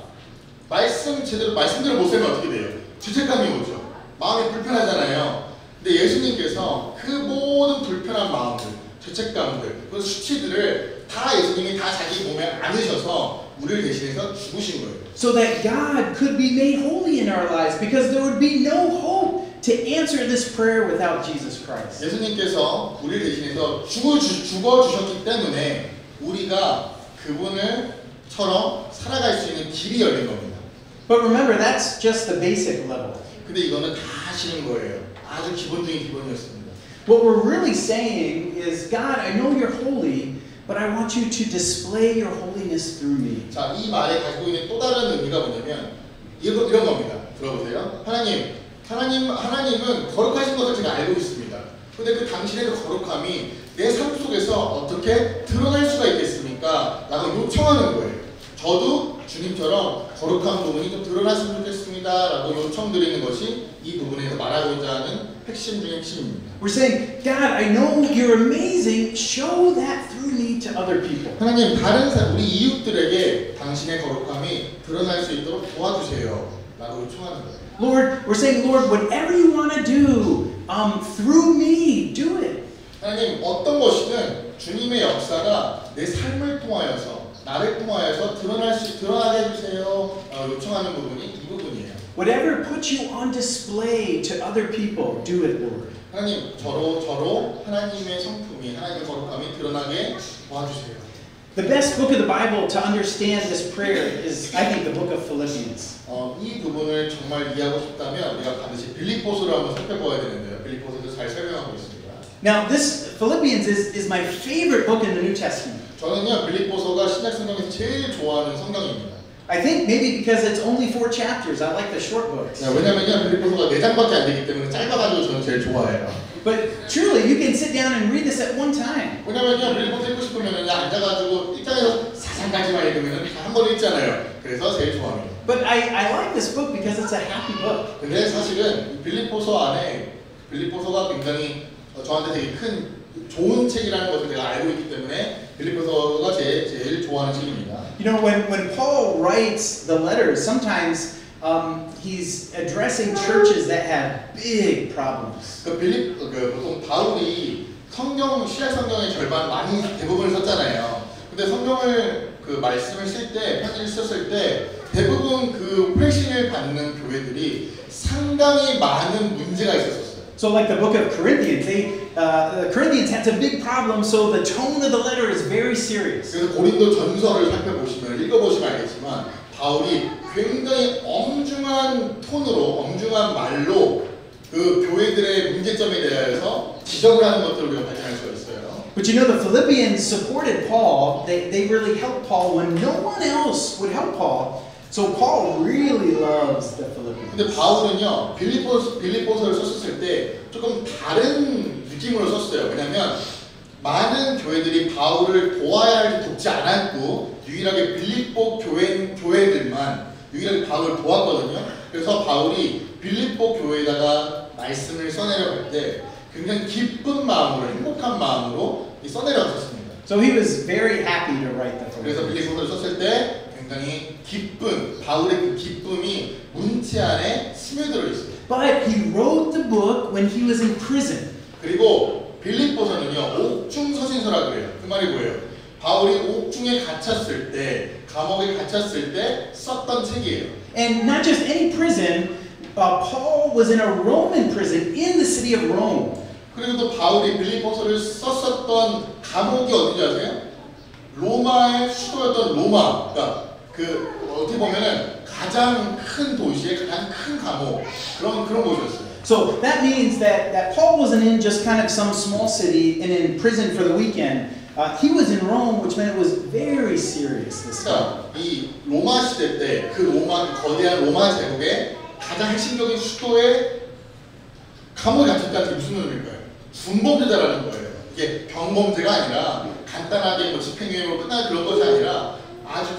말씀대로 못 살면 어떻게 돼요? 죄책감이 오죠. 마음이 불편하잖아요. 근데 예수님께서 그 모든 불편한 마음들, 죄책감들, 그 수치들을 다 예수님이 다 자기 몸에 안으셔서 우리를 대신해서 죽으신 거예요. So that God could be made holy in our lives because there would be no hope to answer this prayer without Jesus Christ. 예수님께서 우리를 대신해서 죽어주셨기 때문에 우리가 그분을처럼 살아갈 수 있는 길이 열린 겁니다. But remember, that's just the basic level. 근데 이거는 다 하시는 거예요. 아주 기본 중의 기본이었습니다. What we're really saying is, God, I know you're holy, but I want you to display your holiness through me. 자, 이 말에 가지고 있는 또 다른 의미가 뭐냐면 이런 겁니다. 들어보세요. 하나님은 거룩하신 것을 제가 알고 있습니다. 근데 그 당신의 그 거룩함이 내 삶 속에서 어떻게 드러날 수가 있겠습니까? 라고 요청하는 거예요. 저도 주님처럼 거룩한 부분이 좀 드러났으면 좋겠습니다. 라고 요청드리는 것이 이 부분에서 말하고자 하는 핵심 중의 핵심입니다. We're saying, God, I know you're amazing. Show that through me to other people. 하나님, 다른 사람, 우리 이웃들에게 당신의 거룩함이 드러날 수 있도록 도와주세요. 라고 요청하는 거예요. Lord, we're saying, Lord, whatever you want to do, through me, do it. 하나님, 어떤 것이든 주님의 역사가 내 삶을 통하여서 나를 통하여서 드러나게 해주세요. 요청하는 부분이 이 부분이에요. Whatever puts you on display to other people, do it, Lord. 하나님, 저로 하나님의 성품이, 하나님의 거룩함이 드러나게 도와주세요. The best book of the Bible to understand this prayer is, I think, the book of Philippians. 이 부분을 정말 이해하고 싶다면 우리가 반드시 빌립보서를 한번 살펴봐야 되는데요. 빌립보서도 잘 설명하고 있습니다. Now, this Philippians is my favorite book in the New Testament. 저는요, 빌립보서가 신약 성경에서 제일 좋아하는 성경입니다. I think maybe because it's only 4 chapters. I like the short books. 왜냐면요, 빌립보서가 4장밖에 안 되기 때문에 짧아가지고 저는 제일 좋아해요. But truly, you can sit down and read this at one time. 왜냐면요, 빌립보서 읽고 싶으면 앉아가지고 1장에서 4장까지만 읽으면 한 번 읽잖아요. 그래서 제일 좋아합니다. But I like this book because it's a happy book. 근데 사실은 빌립보서 안에 빌립보서가 굉장히 저한테 되게 큰 좋은 책이라는 것을 제가 알고 있기 때문에 빌립보서가 제일 좋아하는 책입니다. You know, when Paul writes the letters, sometimes he's addressing churches that have big problems. 보통 바울이 신약 성경의 절반 대부분을 썼잖아요. 근데 성경을 말씀을 쓸 때, 편지를 썼을 때 대부분 그 회신을 받는 교회들이 상당히 많은 문제가 있었어요. So like the book of Corinthians, the Corinthians had a big problem, so the tone of the letter is very serious. 그래서 고린도 전서를 살펴보시면 읽어보시면 알겠지만 바울이 굉장히 엄중한 톤으로, 엄중한 말로 그 교회들의 문제점에 대해서 지적을 하는 것들을 우리가 발견할 수가 있어요. But you know, the Philippians supported Paul. They really helped Paul when no one else would help Paul. So Paul really loves the Philippians. 근데 바울은요, 빌립보서를 썼을 때 조금 다른 느낌으로 썼어요. 왜냐면 많은 교회들이 바울을 도와야 할지 돕지 않았고 유일하게 빌립보 교회들만 유일하게 바울을 도왔거든요. 그래서 바울이 빌립보 교회에다가 말씀을 써내려갈 때 굉장히 기쁜 마음으로, 행복한 마음으로 써내려갔습니다. So he was very happy to write the 그래서 Philippians. 빌립보서를 썼을 때 굉장히 바울의 그 기쁨이 문체 안에 스며들어 있어요. But he wrote the book when he was in prison. 그리고 빌립보서는요, 옥중 서신서라 그래요. 그 말이 뭐예요? 바울이 옥중에 갇혔을 때, 감옥에 갇혔을 때 썼던 책이에요. And not just any prison, Paul was in a Roman prison in the city of Rome. 그리고 또 바울이 빌립보서를 썼었던 감옥이 어딘지 아세요? 로마의 수도였던 로마. 그러니까 어떻게 보면은 가장 큰 도시의 가장 큰 감옥 그런 곳이었어요. So that means that Paul wasn't in just kind of some small city and in prison for the weekend. He was in Rome, which meant it was very serious. This time. 그러니까 이 로마 시대 때 그 거대한 로마 제국의 가장 핵심적인 수도에 감옥에 갇혔다는 게 무슨 의미일까요? 중범죄자라는 거예요. 이게 병범죄가 아니라 간단하게 집행유예로 끝날 그런 것이 아니라 아주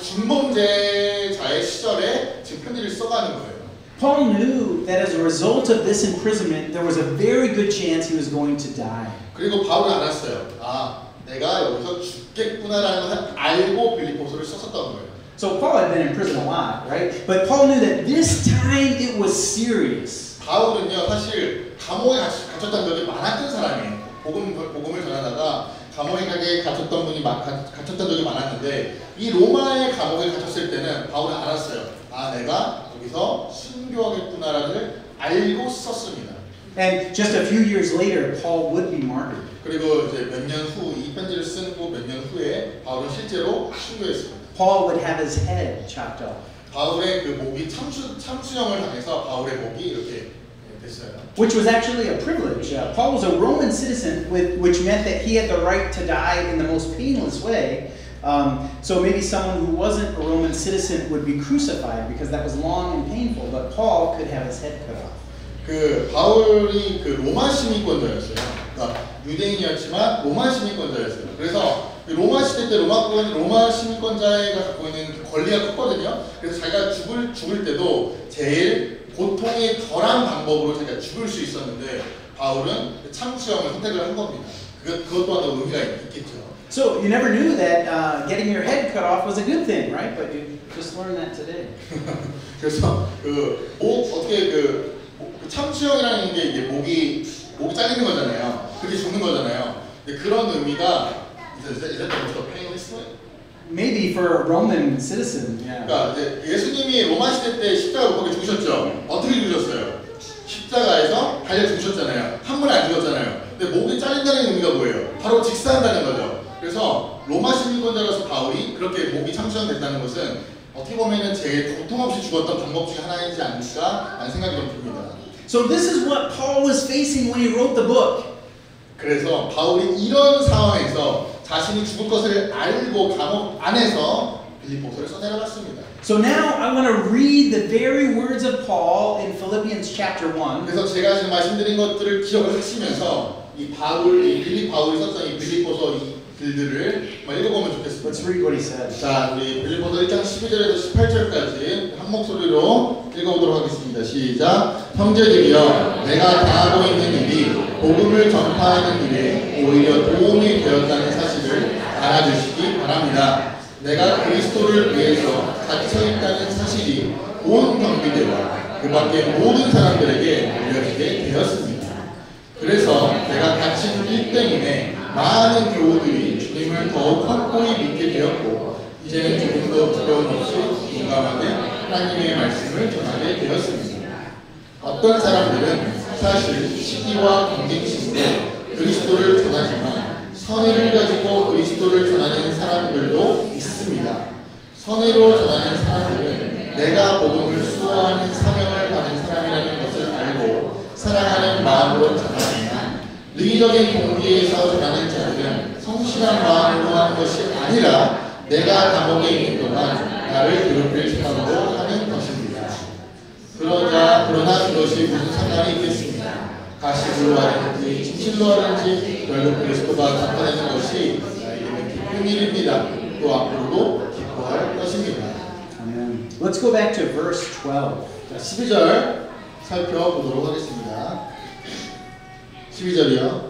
중범죄자의 시절에 지금 편지를 써가는 거예요. Paul knew that as a result of this imprisonment, there was a very good chance he was going to die. 그리고 바울은 알았어요. 내가 여기서 죽겠구나라는 것을 알고 빌립보서를 썼었던 거예요. So Paul had been in prison a lot, right? But Paul knew that this time it was serious. 바울은요, 사실 감옥에 갇혔던 적이 많았던 사람이에요. 복음을 전하다가 감옥에 갇혔던 분이 갇혔던 적이 많았는데 이 로마의 감옥에 갇혔을 때는 바울은 알았어요. 아, 내가 여기서 순교하겠구나라는 알고 썼습니다. And just a few years later, Paul would be martyred. 그리고 이제 몇 년 후 이 편지를 쓰고 몇 년 후에 바울은 실제로 순교했습니다. Paul would have his head chopped off. 바울의 그 목이 참수형을 당해서 바울의 목이 이렇게 됐어요. Which was actually a privilege. Paul was a Roman citizen, which meant that he had the right to die in the most painless way. So maybe someone who wasn't a Roman citizen would be crucified because that was long and painful. But Paul could have his head cut off. 그 바울이 그 로마 시민권자였어요. 그러니까 유대인이었지만 로마 시민권자였어요. 그래서 로마 시대 때 로마 시민권자가 갖고 있는 그 권리가 컸거든요. 그래서 자기가 죽을 때도 제일 고통이 덜한 방법으로 자기가 죽을 수 있었는데 바울은 참수형을 선택을 한 겁니다. 그것 또한 의미가 있겠죠. So you never knew that getting your head cut off was a good thing, right? But you just learned that today. 그래서 어떻게 참수형이라는 게 이게 목이 잘리는 거잖아요. 그게 죽는 거잖아요. 근데 그런 의미가 is that the most painless way? Maybe for a Roman citizen, yeah. 그러니까 이제 예수님이 로마 시대 때 십자가 못 박혀 죽으셨죠. 어떻게 죽으셨어요? 십자가에서 달려 죽으셨잖아요. 한 번에 안 죽었잖아요. 근데 목이 잘린다는 의미가 뭐예요? 바로 직사한다는 거죠. 그래서 로마 시민권자로서 바울이 그렇게 목이 참수형 됐다는 것은 어떻게 보면은 제일 고통 없이 죽었던 방법 중에 하나이지 않을까 하는 생각이 좀 듭니다. So this is what Paul was facing when he wrote the book. 그래서 바울이 이런 상황에서 자신이 죽을 것을 알고 감옥 안에서 빌립보서를 써내려갔습니다. So now I want to read the very words of Paul in Philippians chapter 1. 그래서 제가 지금 말씀드린 것들을 기억을 하시면서 이 빌립 바울이 썼던 이 빌립보서 이 글들을 읽어보면 좋겠습니다. Let's read what he said. 자, 우리 빌립보서 1장 12절에서 18절까지 한 목소리로 읽어보도록 하겠습니다. 시작. 형제들이여, 내가 다하고 있는 일이 복음을 전파하는 일에 오히려 도움이 되었다는 사실을 알아주시기 바랍니다. 내가 그리스도를 위해서 갇혀있다는 사실이 온 경비대와 그 밖의 모든 사람들에게 알려지게 되었습니다. 그래서 내가 갇힌 일 때문에 많은 교우들이 주님을 더욱 확고히 믿게 되었고 이제는 조금 더 두려움 없이 용감하게 하나님의 말씀을 전하게 되었습니다. 어떤 사람들은 사실 시기와 경쟁심으로 그리스도를 전하지만 선의를 가지고 그리스도를 전하는 사람들도 있습니다. 선의로 전하는 사람들은 내가 복음을 수호하는 사명을 받은 사람이라는 것을 알고 사랑하는 마음으로 전하지만 의기적인 동기에서 전하는 자들은 성실한 마음으로 하는 것이 아니라 내가 감옥에 있는 동안 나를 괴롭힐 생각으로 하는 것입니다. 그러나 그것이 무슨 상관이 있겠습니까? 가시불로 하든지 진실로 하든지 결국 그리스도가 나타내는 것이 나에게는 기쁜 일입니다. 또 앞으로도 기뻐할 것입니다. Amen. Let's go back to verse 12. 자, 12절 살펴보도록 하겠습니다. 12절이요.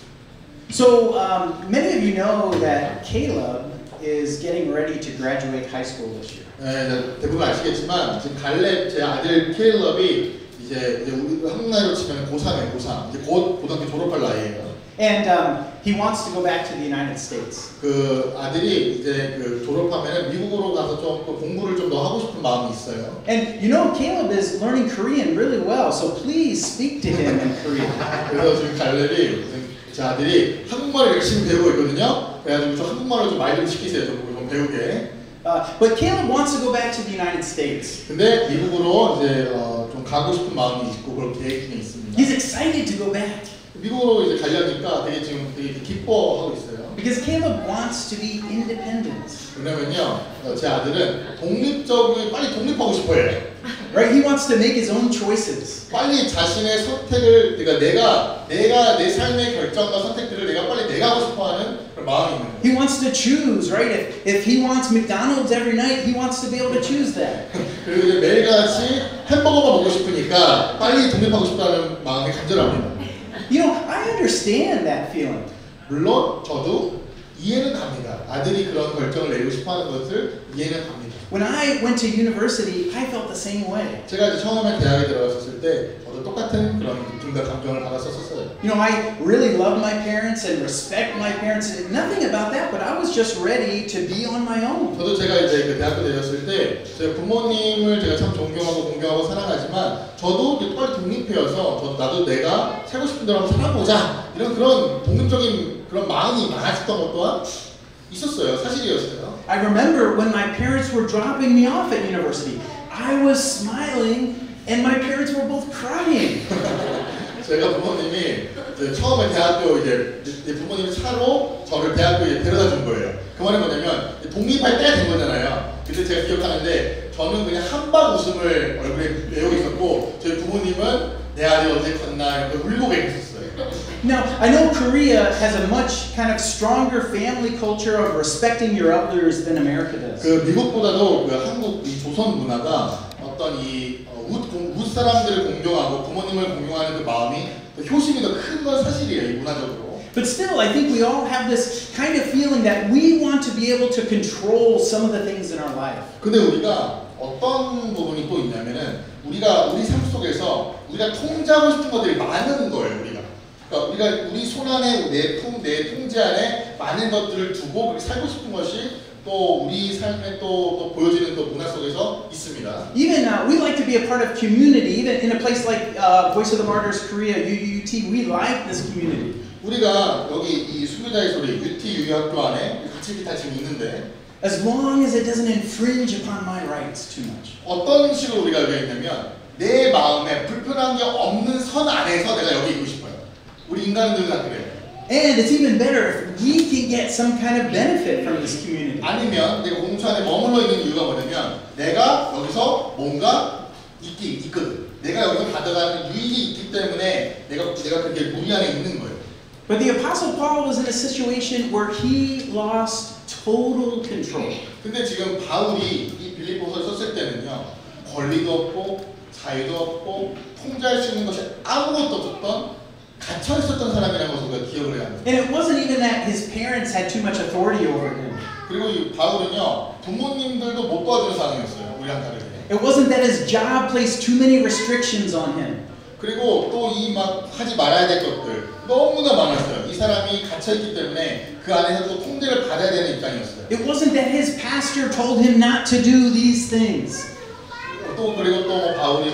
So many of you know that Caleb is getting ready to graduate high school this year. 네, 대부분 아시겠지만 지금 갈렙 제 아들 케일럽이 이제 우리 한국 나이로 치면 고3이에요. 고3. 이제 곧 고등학교 졸업할 나이예요. And he wants to go back to the United States. 그 아들이 이제 그 졸업하면 미국으로 가서 좀 공부를 좀 더 하고 싶은 마음이 있어요. And you know Caleb is learning Korean really well, so please speak to him in Korean. 그래서 지금 갈렙이 제 아들이 한국말을 열심히 배우고 있거든요. 그래가지고 좀 한국말로 좀 말 좀 시키세요. 좀 배우게. But Caleb wants to go back to the United States. 근데 미국으로 이제 좀 가고 싶은 마음이 있고 그런 계획 중에 있습니다. He's excited to go back. 미국으로 이제 가려니까 되게 지금 되게 기뻐하고 있어요. Because Caleb wants to be independent. 왜냐면요, 제 아들은 빨리 독립하고 싶어요. Right? He wants to make his own choices. 빨리 자신의 선택을, 그러니까 내가 내 삶의 결정과 선택들을 내가 하고 싶어하는 그런 마음이 있는 거예요. He wants to choose, right? If he wants McDonald's every night, he wants to be able to choose that. 그리고 이제 매일같이 햄버거만 먹고 싶으니까 빨리 독립하고 싶다는 마음이 간절합니다. You know, I understand that feeling. 물론 저도 이해는 갑니다. 아들이 그런 결정을 내리고 싶어하는 것을 이해는 갑니다. When I went to university, I felt the same way. 제가 이제 처음에 대학에 들어갔을 때 저도 똑같은 그런 느낌과 감정을 받았었어요. You know, I really love my parents and respect my parents. Nothing about that, but I was just ready to be on my own. 저도 제가 이제 그 대학교 다녔을 때 제 부모님을 제가 참 존경하고 공경하고 사랑하지만 저도 빨리 독립해서 나도 내가 살고 싶은 대로 한번 살아보자 이런 그런 독립적인 그런 마음이 많았던 것 또한 있었어요. 사실이었어요. I remember when my parents were dropping me off at university, I was smiling and my parents were both crying. 제가 부모님이 처음에 대학교 이제 내 부모님이 차로 저를 대학교에 데려다 준 거예요. 그 말은 뭐냐면 독립할 때가 된 거잖아요. 그때 제가 기억하는데 저는 그냥 한방 웃음을 얼굴에 외우고 있었고 저희 부모님은 내 아들 언제 컸나 이렇게 울고 계셨어요. Now, I know Korea has a much kind of stronger family culture of respecting your elders than America does. 그 미국보다도 그 한국 이 조선 문화가 어떤 웃 사람들을 공경하고 부모님을 공경하는 그 마음이 더 효심이 더 큰 건 사실이에요. 이 문화적으로. But still, I think we all have this kind of feeling that we want to be able to control some of the things in our life. 근데 우리가 어떤 부분이 또 있냐면은 우리 삶 속에서 우리가 통제하고 싶은 것들이 많은 거예요. 그러니까 우리 손 안에 내 통제 안에 많은 것들을 두고 그렇게 살고 싶은 것이 또 우리 삶에 또 보여지는 또 문화 속에서 있습니다. Even we like to be a part of community. Even in a place like Voice of the Martyrs Korea, UUT, we like this community. 우리가 여기 이 순교자의 소리 UT 유학교 안에 같이 다 지금 있는데 As long as it doesn't infringe upon my rights too much. 어떤 식으로 우리가 여기 있냐면 내 마음에 불편한 게 없는 선 안에서 내가 여기 있고 싶어요. 우리 인간들은 다 그래요. And it's even better if we can get some kind of benefit from this community. 아니면 내가 공동체 안에 머물러 있는 이유가 뭐냐면 내가 여기서 뭔가 있거든. 내가 여기서 받아가는 유익이 있기 때문에 내가 그렇게 무리 안에 있는 거예요. But the Apostle Paul was in a situation where he lost total control. 근데 지금 바울이 이 빌립보서를 썼을 때는요. 권리도 없고 자유도 없고 통제할 수 있는 것이 아무것도 없었던 갇혀 있었던 사람이라는 것을 우리가 기억을 해야 합니다. And it wasn't even that his parents had too much authority over him. 그리고 이 바울은요 부모님들도 못 도와주는 상황이었어요. 우리랑 다르게. It wasn't that his job placed too many restrictions on him. 그리고 또 이 막 하지 말아야 될 것들 너무나 많았어요. 이 사람이 갇혀 있기 때문에 그 안에서 또 통제를 받아야 되는 입장이었어요. It wasn't that his pastor told him not to do these things. 또 그리고 또 바울이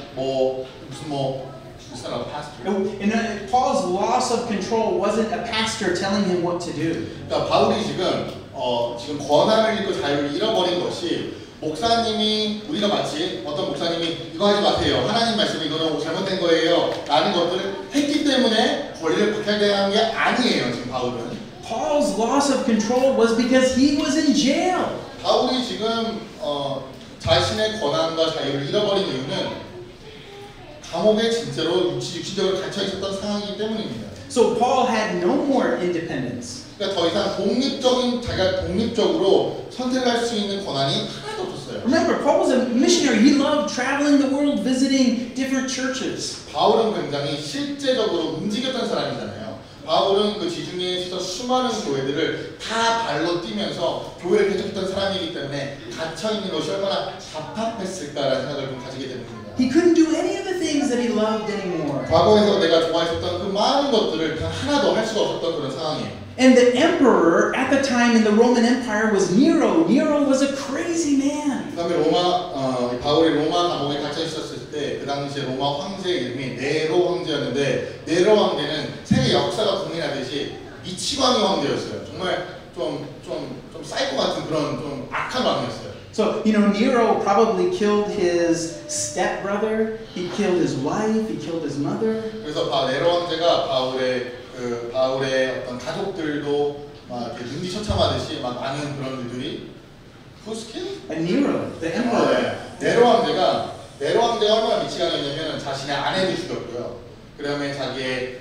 It's not a pastor. And Paul's loss of control wasn't a pastor telling him what to do. 그러니까 바울이 지금 권한을 잃고 자유를 잃어버린 것이 목사님이 우리가 마치 어떤 목사님이 이거 하지 마세요. 하나님 말씀이 이거는 잘못된 거예요. 라는 것들을 했기 때문에 권리를 박탈당한 게 아니에요. 지금 바울은. Paul's loss of control was because he was in jail. 바울이 지금 자신의 권한과 자유를 잃어버린 이유는 감옥에 진짜로 육신적으로 갇혀 있었던 상황이기 때문입니다. So Paul had no more independence. 그러니까 더 이상 자기가 독립적으로 선택할 수 있는 권한이 하나도 없었어요. Remember, Paul was a missionary. He loved traveling the world, visiting different churches. 바울은 굉장히 실제적으로 움직였던 사람이잖아요. 바울은 그 지중해에서 수많은 교회들을 다 발로 뛰면서 교회를 개척했던 사람이기 때문에 갇혀있는 것이 얼마나 답답했을까라는 생각을 좀 가지게 됩니다. He couldn't do any of the things that he loved anymore. 과거에서 내가 좋아했었던 그 많은 것들을 단 하나도 할 수가 없었던 그런 상황이에요. And the emperor at the time in the Roman Empire was Nero. Nero was a crazy man. 그다음에 바울이 로마 감옥에 갇혀 있었을 때 그 당시에 로마 황제의 이름이 네로 황제였는데 네로 황제는 세계 역사가 국민하듯이 미치광이 황제였어요. 정말 좀 사이코 같은 그런 좀 악한 왕이었어요. So, Nero probably killed his stepbrother, he killed his wife, he killed his mother. 그래서 네로 황제가 바울의 어떤 가족들도 막 이렇게 눈치처참하듯이 막 많은 그런 일들이 Who's killed? Nero, the emperor. 네로 황제가 얼마나 미치광이었냐면 자신의 아내도 죽였고요. 그다음에 자기의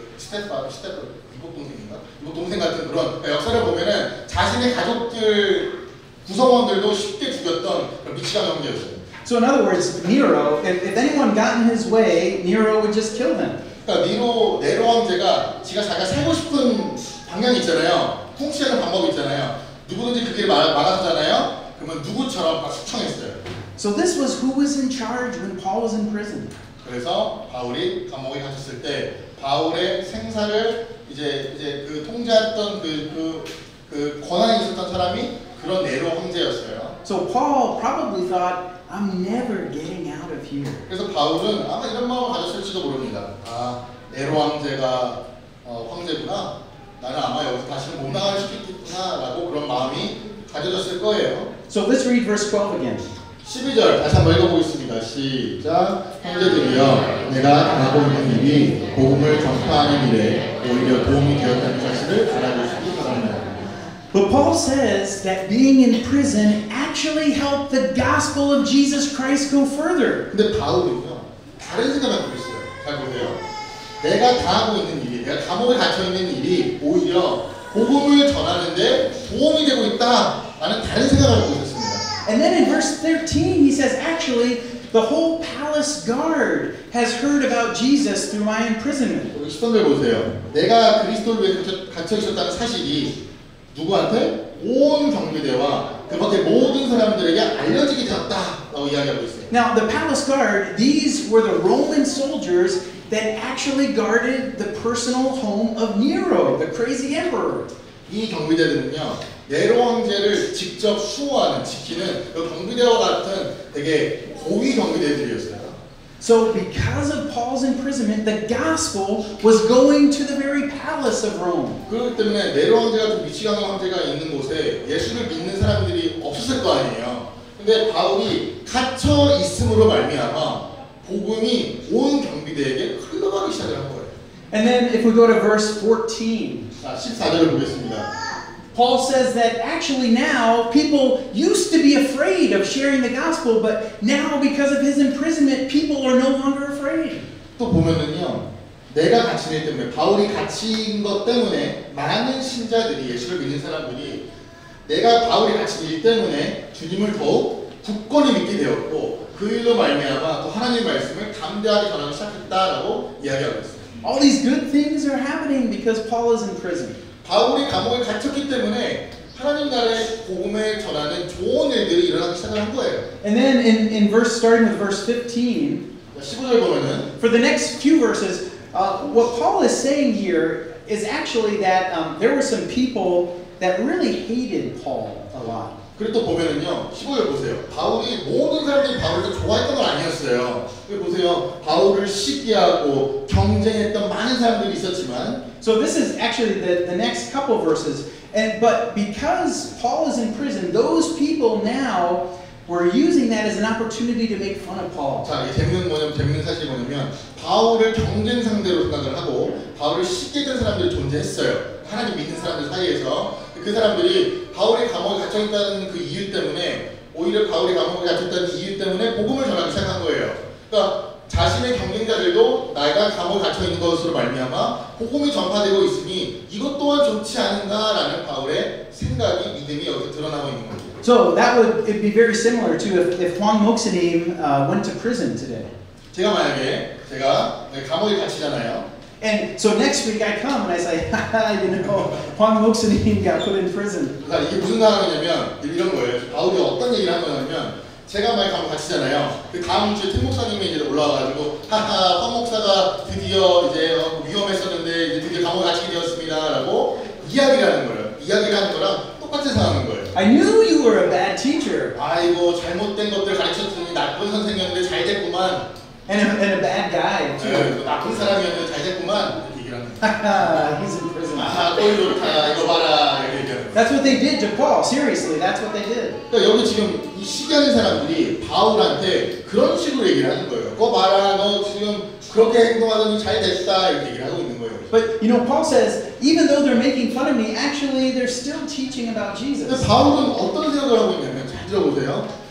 이복 동생 같은 그런 역사를 보면은 자신의 가족들 구성원들도 쉽게 죽였던 그런 미치광이 황제였어요. So in other words, Nero, if anyone got in his way, Nero would just kill them. 그러니까 네로 황제가 자기가 살고 싶은 방향이 있잖아요. 통치하는 방법이 있잖아요. 누구든지 그 길을 막았잖아요. 그러면 누구처럼 막 숙청했어요. So this was who was in charge when Paul was in prison. 그래서 바울이 감옥에 갇혔을 때 바울의 생사를 이제 그 통제했던 그 권한이 있었던 사람이 그런 네로 황제였어요. So Paul probably thought, I'm never getting out of here. 그래서 바울은 아마 이런 마음을 가졌을지도 모릅니다. 아, 네로 황제가 황제구나. 나는 아마 여기서 다시는 못 나갈 수도 있겠구나라고 그런 마음이 가져졌을 거예요. So let's read verse 12 again. 12절 다시 한번 읽어보겠습니다. 시작. 형제들이여, 내가 당하고 있는 일이 복음을 전파하는 일에 오히려 도움이 되었다는 사실을 알아주시기 바랍니다. But Paul says that being in prison actually helped the gospel of Jesus Christ go further. 근데 바울은요, 다른 생각을 하고 있어요. 잘 보세요. 내가 당하고 있는 일이, 내가 감옥에 갇혀 있는 일이 오히려 복음을 전하는데 도움이 되고 있다라는 다른 생각을 하고 있었습니다. And then in verse 13 he says, actually, the whole palace guard has heard about Jesus through my imprisonment. 여기 10번을 보세요. 내가 그리스도를 위해 갇혀 있었다는 사실이 누구한테? 온 경비대와 그 밖에 모든 사람들에게 알려지게 되었다라고 이야기하고 있어요. Now, the palace guard, these were the Roman soldiers that actually guarded the personal home of Nero, the crazy emperor. 이 경비대들은요, 네로 황제를 직접 수호하는, 지키는 그 경비대와 같은 되게 고위 경비대들이었어요. So, because of Paul's imprisonment, the gospel was going to the very palace of Rome. 그렇기 때문에 네로 황제 같은 미치광이 황제가 있는 곳에 예수를 믿는 사람들이 없었을 거 아니에요. 근데 바울이 갇혀 있음으로 말미암아 복음이 온 경비대에게 흘러가기 시작을 한 거예요. And then if we go to verse 14. 자, 14절을 보겠습니다. Paul says that actually now people used to be afraid of sharing the gospel, but now because of his imprisonment, people are no longer afraid. 또 보면은요, 내가 갇힌 일 때문에, 바울이 갇힌 것 때문에 많은 신자들이, 예수를 믿는 사람들이 내가 바울이 갇힌 일 때문에 주님을 더욱 굳건히 믿게 되었고 그 일로 말미암아 또 하나님의 말씀을 담대하게 전하기 시작했다라고 이야기하고 있어요. All these good things are happening because Paul is in prison. 바울이 감옥에 갇혔기 때문에 하나님 나라의 복음을 전하는 좋은 일들이 일어나기 시작을 한 거예요. And then in verse starting with verse 15, 15절 보면은 for the next few verses, what Paul is saying here is actually that there were some people that really hated Paul a lot. 그리고 또 보면은요, 15절 보세요. 바울이 모든 사람들이 바울을 좋아했던 건 아니었어요. 그리고 보세요, 바울을 시기하고 경쟁했던 많은 사람들이 있었지만. So this is actually the next couple verses. But because Paul is in prison, those people now were using that as an opportunity to make fun of Paul. 자, 이게 재밌는 사실이 뭐냐면 바울을 경쟁 상대로 생각을 하고 바울을 쉽게 했던 사람들이 존재했어요. 하나님 믿는 사람들 사이에서. 그 사람들이 바울이 감옥에 갇혀 있다는 그 이유 때문에, 오히려 바울이 감옥에 갇혀 있다는 이유 때문에 복음을 전하기 시작한 거예요. 그러니까 자신의 경쟁자들도 내가 감옥에 갇혀 있는 것으로 말미암아 복음이 전파되고 있으니 이것 또한 좋지 않은가라는 바울의 생각이, 믿음이 여기서 드러나고 있는 거죠. So that would be very similar to if Hwang Moksanim went to prison today. 제가 만약에 감옥에 갇히잖아요. And so next week I come and I say, Hwang Moksanim got put in prison. 그러니까 이게 무슨 상황이냐면 이런 거예요. 바울이 어떤 얘기를 한 거냐면, 제가 만약 감옥 갇히잖아요. 그 다음 주에 팀 목사님이 이제 올라와가지고, 하하, 황 목사가 드디어 이제 위험했었는데 이제 드디어 감옥에 갇히게 되었습니다라고 이야기를 하는 거예요. 이야기를 하는 거랑 똑같은 상황인 거예요. I knew you were a bad teacher. 아이고, 잘못된 것들 가르쳤더니 나쁜 선생님인데 잘 됐구만. And a bad guy too. 네, 나쁜 사람이었는데 잘 됐구만. 이렇게 얘기를 하는 거예요. He's in prison. 아하, 꼴 좋다. 이거 봐라. 이렇게 얘기하는 거예요. That's what they did to Paul. Seriously, that's what they did. 그러니까 여기 지금 이 시기하는 사람들이 바울한테 그런 식으로 얘기를 하는 거예요. 그거 봐라, 너 지금 그렇게 행동하더니 잘 됐다. 이렇게 얘기를 하고 있는 거예요. But Paul says, even though they're making fun of me, actually they're still teaching about Jesus. 근데 바울은 어떤 생각을 하고 있냐면, 잘 들어보세요.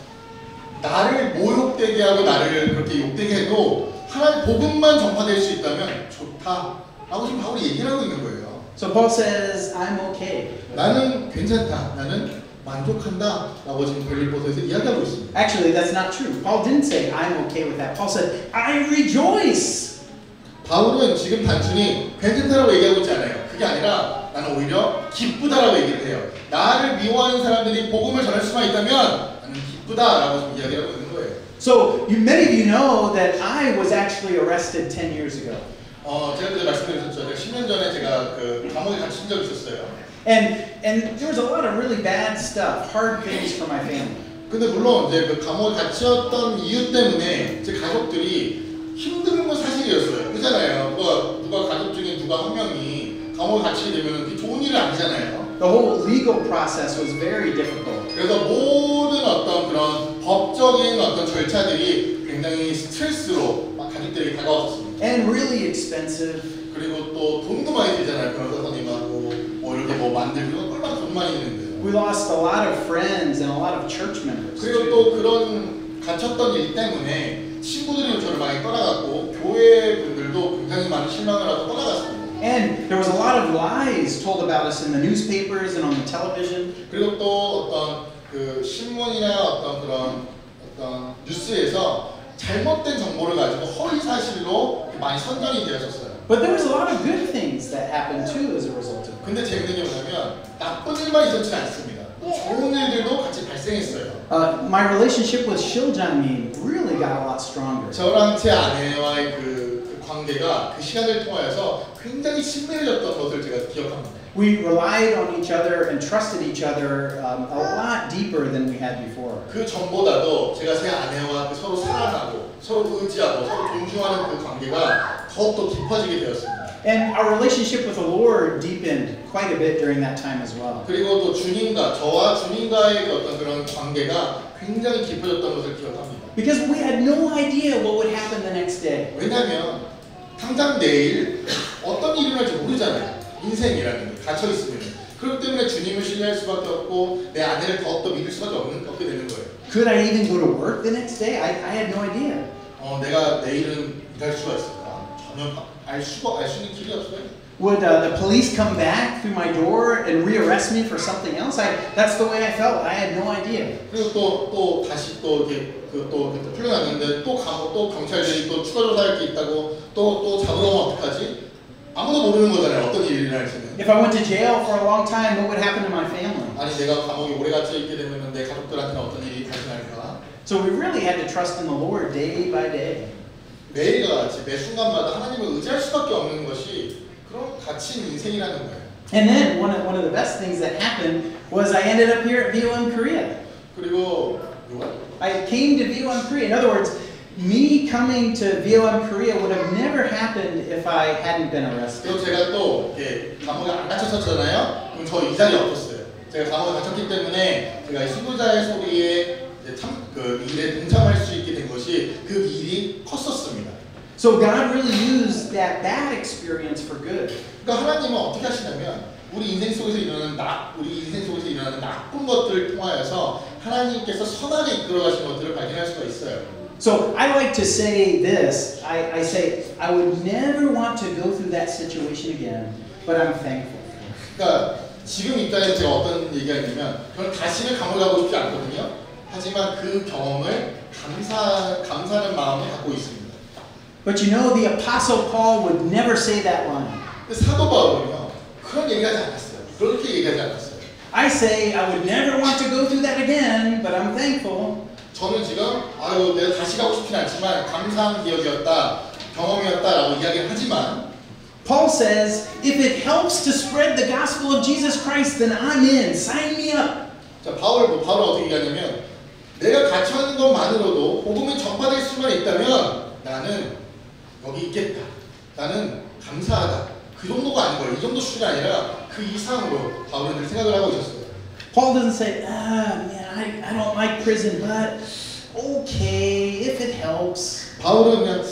나를 모욕되게 하고 나를 그렇게 욕되게 해도 하나님 복음만 전파될 수 있다면 좋다라고 지금 바울이 얘기를 하고 있는 거예요. So Paul says, I'm okay. 나는 괜찮다. 나는 만족한다라고 지금 빌립보서에서 이야기하고 있습니다. Actually, that's not true. Paul didn't say, I'm okay with that. Paul said, I rejoice. 바울은 지금 단순히 괜찮다라고 얘기하고 있지 않아요. 그게 아니라 나는 오히려 기쁘다라고 얘기를 해요. 나를 미워하는 사람들이 복음을 전할 수만 있다면 나는 기쁘다라고 이야기를 하고 있는 거예요. So many of you know that I was actually arrested 10 years ago. 제가 그때 말씀드렸었죠. 제가 10년 전에 제가 그 감옥에 갇힌 적이 있었어요. And there was a lot of really bad stuff, hard things for my family. 근데 물론 이제 그 감옥에 갇혔던 이유 때문에 제 가족들이 힘든 건 사실이었어요. 그렇잖아요. 누가 가족 중에 누가 한 명이 감옥에 갇히게 되면 그게 좋은 일은 아니잖아요. The whole legal process was very difficult. 그래서 모든 어떤 그런 법적인 어떤 절차들이 굉장히 스트레스로 막 가족들에게 다가왔습니다. And really expensive. 그리고 또 돈도 많이 들잖아요. 변호사 선임하고 뭐 이렇게 뭐 만들고 얼마나 돈 많이 드는데요. We lost a lot of friends and a lot of church members. 그리고 또 그런 갇혔던 일 때문에 친구들이 저를 많이 떠나갔고 교회 분들도 굉장히 많은 실망을 하고 떠나갔습니다. And there was a lot of lies told about us in the newspapers and on the television. 그리고 또 어떤 그 신문이나 어떤 뉴스에서 잘못된 정보를 가지고 허위 사실로 많이 선전이 되었었어요. But there was a lot of good things that happened too as a result of it. 근데 재밌는 게 뭐냐면 나쁜 일만 있었지 않습니다. 좋은 일들도 같이 발생했어요. My relationship with Shiljangmin really got a lot stronger. 저랑 제 아내와의 그 관계가 그 시간을 통하여서 굉장히 친밀해졌던 것을 제가 기억합니다. We relied on each other and trusted each other a lot deeper than we had before. 그 전보다도 제가 제 아내와 그 서로 사랑하고 서로 의지하고 서로 존중하는 그 관계가 더욱더 깊어지게 되었습니다. And our relationship with the Lord deepened quite a bit during that time as well. 그리고 또 저와 주님과의 어떤 그런 관계가 굉장히 깊어졌던 것을 기억합니다. Because we had no idea what would happen the next day. 왜냐하면 당장 내일 어떤 일이 일어날지 모르잖아요. 인생이라는 게 갇혀 있으면. 그렇기 때문에 주님을 신뢰할 수밖에 없고 내 아내를 더욱더 믿을 수밖에 없게 되는 거예요. Could I even go to work the next day? I had no idea. 내가 내일은 일할 수가 있을까? 전혀 알 수 있는 길이 없어요. Would the police come back through my door and rearrest me for something else? That's the way I felt. I had no idea. 그리고 또 다시 또 이렇게 또 풀려났는데 또 경찰들이 또 추가 조사할 게 있다고 또 잡으러 오면 어떡하지? 아무도 모르는 거잖아요. 어떤 일이 일어날지는. If I went to jail for a long time, what would happen to my family? 아니 내가 감옥에 오래 갇혀 있게 되면 내 가족들한테는 어떤 일이 발생할까? So we really had to trust in the Lord day by day. 매일과 같이 매 순간마다 하나님을 의지할 수밖에 없는 것이 그런 갇힌 인생이라는 거예요. And then one of the best things that happened was I ended up here at VOM Korea. 그리고 I came to VOM Korea. In other words, me coming to VOM Korea would have never happened if I hadn't been arrested. 그리고 제가 또 이렇게 감옥에 안 갇혔었잖아요. 그럼 저 이 자리에 없었어요. 제가 감옥에 갇혔기 때문에 제가 수도자의 소리에 그 일에 동참할 수 있게 된 것이 그 일이 컸었습니다. So God really used that bad experience for good. 그러니까 하나님은 어떻게 하시냐면 우리 인생 속에서 일어나는 나쁜 것들을 통하여서 하나님께서 선하게 이끌어가신 것들을 발견할 수가 있어요. So I like to say this. I say I would never want to go through that situation again, but I'm thankful. 그러니까 지금 입장에서 제가 어떤 얘기가 있냐면 저는 다시는 감옥에 가고 싶지 않거든요. 하지만 그 경험을 감사하는 마음을 갖고 있습니다. But you know, the Apostle Paul would never say that line. 사도 바울은요 그런 얘기하지 않았어요. 그렇게 얘기하지 않았어요. I say I would never want to go through that again, but I'm thankful. 저는 지금 내가 다시 가고 싶진 않지만 감사한 기억이었다, 경험이었다라고 이야기를 하지만 Paul says, if it helps to spread the gospel of Jesus Christ, then I'm in. Sign me up. 자, 바울은 어떻게 얘기하냐면 내가 갇혀 있는 것만으로도 복음이 전파될 수만 있다면 나는 여기 있겠다. 나는 감사하다. 그 정도가 아닌 거예요. 이 정도 수준이 아니라 그 이상으로 바울은 늘 생각을 하고 있었어요. Paul doesn't say, man, I don't like prison, but okay, if it helps. 바울은 그냥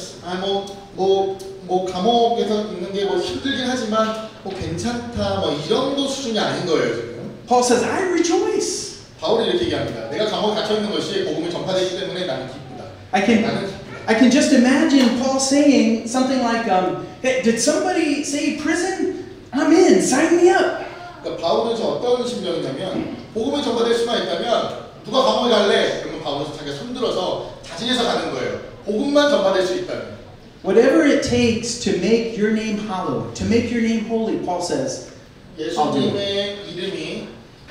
감옥에서 있는 게 힘들긴 하지만 괜찮다 이 정도 수준이 아닌 거예요 지금. Paul says, I rejoice. 바울이 이렇게 얘기합니다. 내가 감옥에 갇혀 있는 것이 복음이 전파되기 때문에 나는 기쁘다. I can just imagine Paul saying something like, hey, did somebody say prison? I'm in. Sign me up. 그러니까 바울은 어떤 심정이냐면 복음이 전파될 수만 있다면 누가 감옥에 갈래? 그러면 바울은 자기가 손들어서 자진해서 가는 거예요. 복음만 전파될 수 있다면. Whatever it takes to make your name hallowed, to make your name holy, Paul says, 예수님의 이름이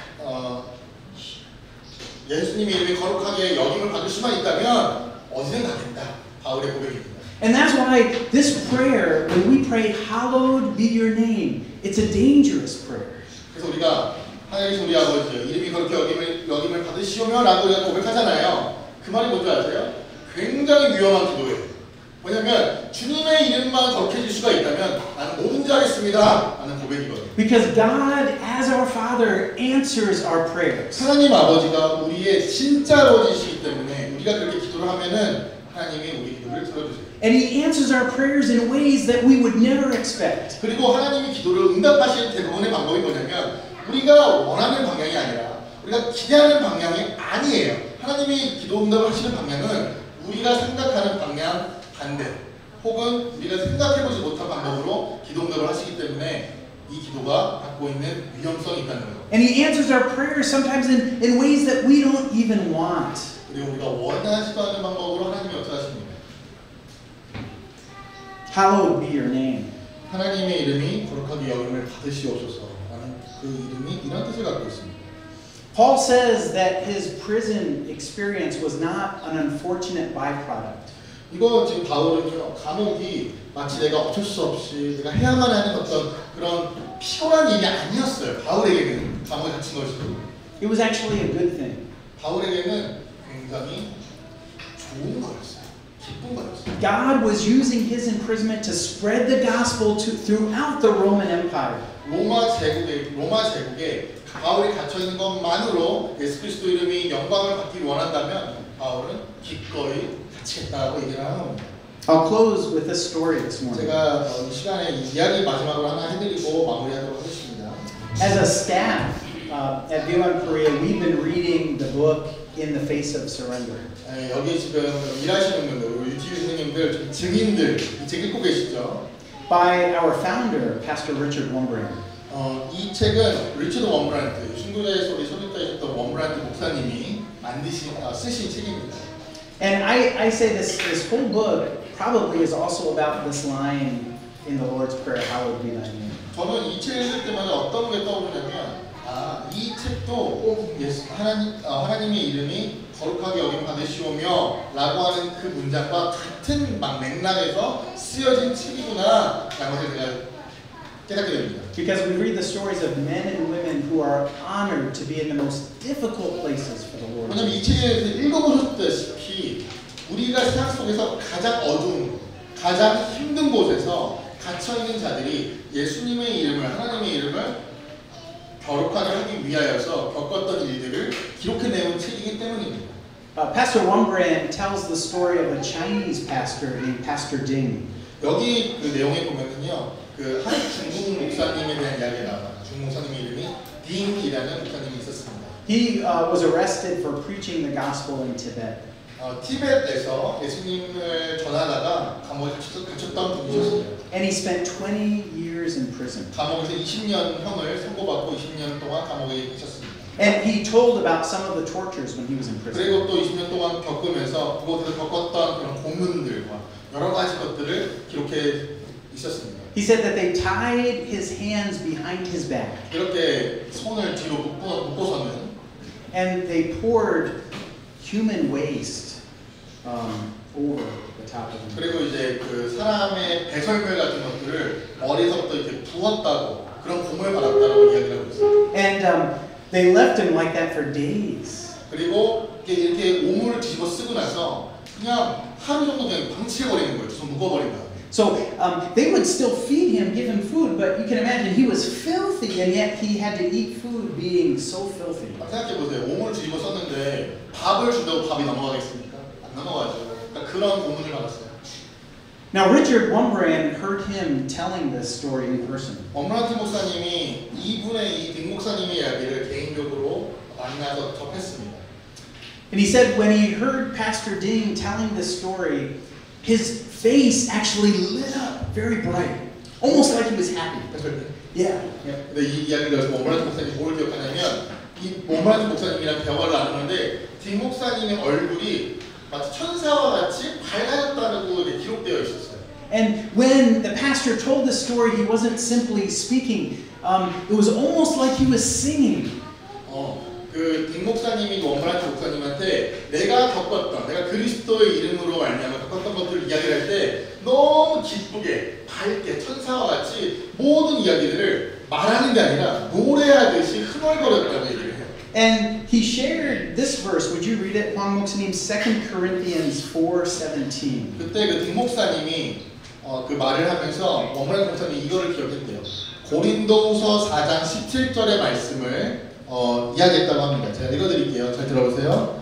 예수님의 이름이 거룩하게 여김을 받을 수만 있다면 어디든 가겠다. 바울의 고백입니다. And that's why this prayer, when we pray, hallowed be your name, it's a dangerous prayer. 그래서 우리가 하나님 우리 아버지 이름이 그렇게 여김을 받으시오며 라고 우리가 고백하잖아요. 그 말이 뭔지 아세요? 굉장히 위험한 기도예요. 왜냐면 주님의 이름만 거룩해질 수가 있다면 나는 뭐든지 하겠습니다 라는 고백이거든요. Because God, as our Father, answers our prayers. 하나님 아버지가 우리의 진짜 아버지시기 때문에 우리가 그렇게 기도를 하면은 하나님이 우리 기도를 들어주세요. And He answers our prayers in ways that we would never expect. 그리고 하나님이 기도를 응답하시는 대부분의 방법이 뭐냐면 우리가 원하는 방향이 아니라 우리가 기대하는 방향이 아니에요. 하나님이 기도 응답을 하시는 방향은 우리가 생각하는 방향 반대 혹은 우리가 생각해보지 못한 방법으로 기도 응답을 하시기 때문에 이 기도가 갖고 있는 위험성이 있다는 거예요. And He answers our prayers sometimes in ways that we don't even want. 그리고 우리가 원하지도 않는 방법으로 하나님이 어떻게 하십니까? Hallowed be your name. 하나님의 이름이 거룩하게 여김을 받으시옵소서 라는 그 이름이 이런 뜻을 갖고 있습니다. Paul says that his prison experience was not an unfortunate byproduct. 이거 지금 바울은요, 감옥이 마치 내가 어쩔 수 없이 내가 해야만 하는 어떤 그런 피곤한 일이 아니었어요. 바울에게는 감옥에 갇힌 것이. It was actually a good thing. 바울에게는 굉장히 좋은 거였어요. 기쁜 거였어요. God was using his imprisonment to spread the gospel throughout the Roman Empire. 로마 제국에 바울이 갇혀 있는 것만으로 예수 그리스도 이름이 영광을 받기 원한다면 바울은 기꺼이 갇히겠다고 얘기를 하는 겁니다. I'll close with this story this morning. 제가 이 시간에 이 이야기 마지막으로 하나 해드리고 마무리하도록 하겠습니다. As a staff at BOM Korea, we've been reading the book In the Face of Surrender. 여기 지금 일하시는 분들, 유티유 선생님들, 증인들 이 책 읽고 계시죠? By our founder, Pastor Richard Wurmbrand. 이 책은 리처드 원브란트, 신도자의 소리 설립자이셨던 원브란트 목사님이 쓰신 책입니다. And I say this whole book probably is also about this line in the Lord's Prayer, hallowed be thy name. 저는 이 책을 읽을 때마다 어떤 게 떠오르냐면 이 책도 하나님의 이름이 거룩하게 여김 받으시오며 라고 하는 그 문장과 같은 맥락에서 쓰여진 책이구나 라는 것을 제가 깨닫게 됩니다. Because we read the stories of men and women who are honored to be in the most difficult places for the Lord. 왜냐면 이 책에서 읽어보셨다시피 우리가 세상 속에서 가장 어두운, 가장 힘든 곳에서 갇혀있는 자들이 예수님의 이름을, 하나님의 이름을 거룩하게 하기 위하여서 겪었던 일들을 기록해내온 책이기 때문입니다. Pastor Wurmbrand tells the story of a Chinese pastor named Pastor Ding. 여기 그 내용에 보면은요, 그 한 중국 목사님에 대한 이야기가 나와요. 중국 목사님의 이름이 딩이라는 목사님이 있었습니다. He was arrested for preaching the gospel in Tibet. 티벳에서 예수님을 전하다가 감옥에 갇혔던 분이셨어요. And he spent 20 years in prison. 감옥에서 20년 형을 선고받고 20년 동안 감옥에 계셨습니다. And he told about some of the tortures when he was in prison. 그리고 또 20년 동안 겪으면서 그곳에서 겪었던 그런 고문들과 여러 가지 것들을 기록해 있었습니다. He said that they tied his hands behind his back. 이렇게 손을 뒤로 묶고서는 And they poured human waste over the top of him. 그리고 이제 그 사람의 배설물 같은 것들을 머리에서부터 이렇게 부었다고 그런 고문을 받았다고 이야기를 하고 있어요. And they left him like that for days. 그리고 이렇게 오물을 뒤집어 쓰고 나서 그냥 하루 정도 그냥 방치해버리는 거예요. 좀 묶어버린다. So they would still feed him, give him food, but you can imagine he was filthy, and yet he had to eat food being so filthy. 생각해 보세요. 오물을 뒤집어 썼는데 밥을 준다고 밥이 넘어가겠습니까? 안 넘어가죠. 그러니까 그런 고문을 받았어요. Now Richard Wurmbrand heard him telling this story in person. 원브란트 목사님이 이 딩 목사님의 이야기를 개인적으로 만나서 접했습니다. And he said when he heard Pastor Ding telling this story, his face actually lit up very bright, almost like he was happy. Yeah. 근데 이 이야기를 들어서 원브란트 목사님이 뭘 기억하냐면 이 원브란트 목사님이랑 대화를 나누는데 딩 목사님의 얼굴이 마치 천사와 같이 밝아졌다고 기록되어 있었어요. And when the pastor told this story, he wasn't simply speaking. It was almost like he was singing. 그 딩 목사님이 원브라이트 목사님한테 내가 겪었던, 내가 그리스도의 이름으로 말미암아 겪었던 것들을 이야기를 할 때 너무 기쁘게, 밝게, 천사와 같이 모든 이야기들을 말하는 게 아니라 노래하듯이 흥얼거렸다고 얘기를 해요. And he shared this verse. Would you read it, 황 목사님? 2 Corinthians 4:17. 그때 그 딩 목사님이 그 말을 하면서 원브라이트 목사님이 이거를 기억했대요. 고린도후서 4장 17절의 말씀을 이야기했다고 합니다. 제가 읽어드릴게요. 잘 들어보세요.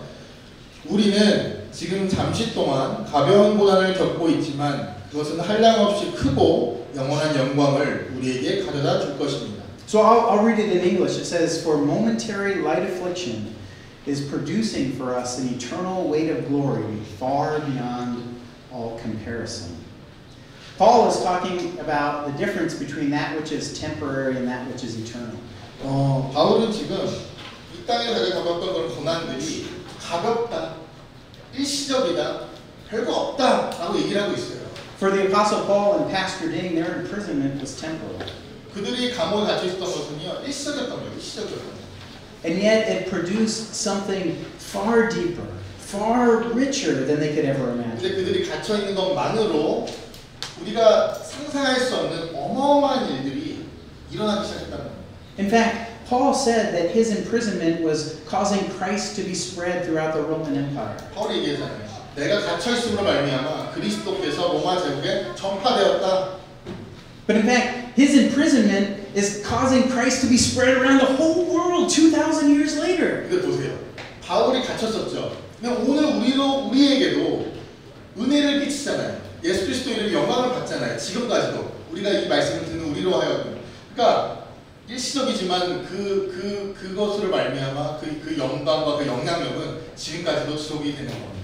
우리는 지금 잠시 동안 가벼운 고난을 겪고 있지만 그것은 한량없이 크고 영원한 영광을 우리에게 가져다 줄 것입니다. So I'll read it in English. It says, "For momentary light affliction is producing for us an eternal weight of glory far beyond all comparison." Paul is talking about the difference between that which is temporary and that which is eternal. 바울은 지금 이 땅에 자기가 겪었던 그런 고난들이 가볍다, 일시적이다, 별거 없다라고 얘기를 하고 있어요. For the Apostle Paul and Pastor Ding, their imprisonment was temporal. 그들이 감옥에 갇혀 있었던 것은요, 일시적이었던 거예요. 일시적이었던 거예요. And yet it produced something far deeper, far richer than they could ever imagine. 근데 그들이 갇혀 있는 것만으로 우리가 상상할 수 없는 어마어마한 일들이 일어나기 시작했다는 거예요. In fact, Paul said that his imprisonment was causing Christ to be spread throughout the Roman Empire. 바울이 얘기했잖아요. 내가 갇혀 있음으로 말미암아 그리스도께서 로마 제국에 전파되었다. But in fact, his imprisonment is causing Christ to be spread around the whole world 2,000 years later. 근데 보세요. 바울이 갇혔었죠. 근데 오늘 우리에게도 은혜를 끼치잖아요. 예수 그리스도 이름의 영광을 받잖아요. 지금까지도 우리가 이 말씀을 듣는 우리로 하여금. 그러니까 일시적이지만 그것으로 말미암아 그 영광과 그 영향력은 지금까지도 지속이 되는 겁니다.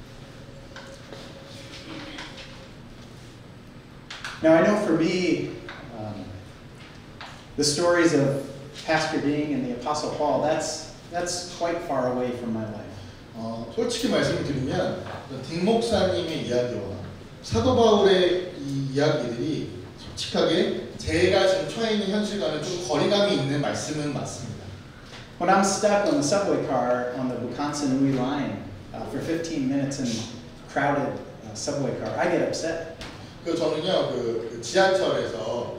Now I know for me, the stories of Pastor Ding and the Apostle Paul, that's quite far away from my life. 솔직히 말씀을 드리면 딩 목사님의 이야기와 사도 바울의 이 이야기들이 솔직하게 제가 지금 처해 있는 현실과는 좀 거리감이 있는 말씀은 맞습니다. When I'm stuck on the subway car on the Bukansan-Ui line for 15 minutes in crowded subway car, I get upset. 저는요 그 지하철에서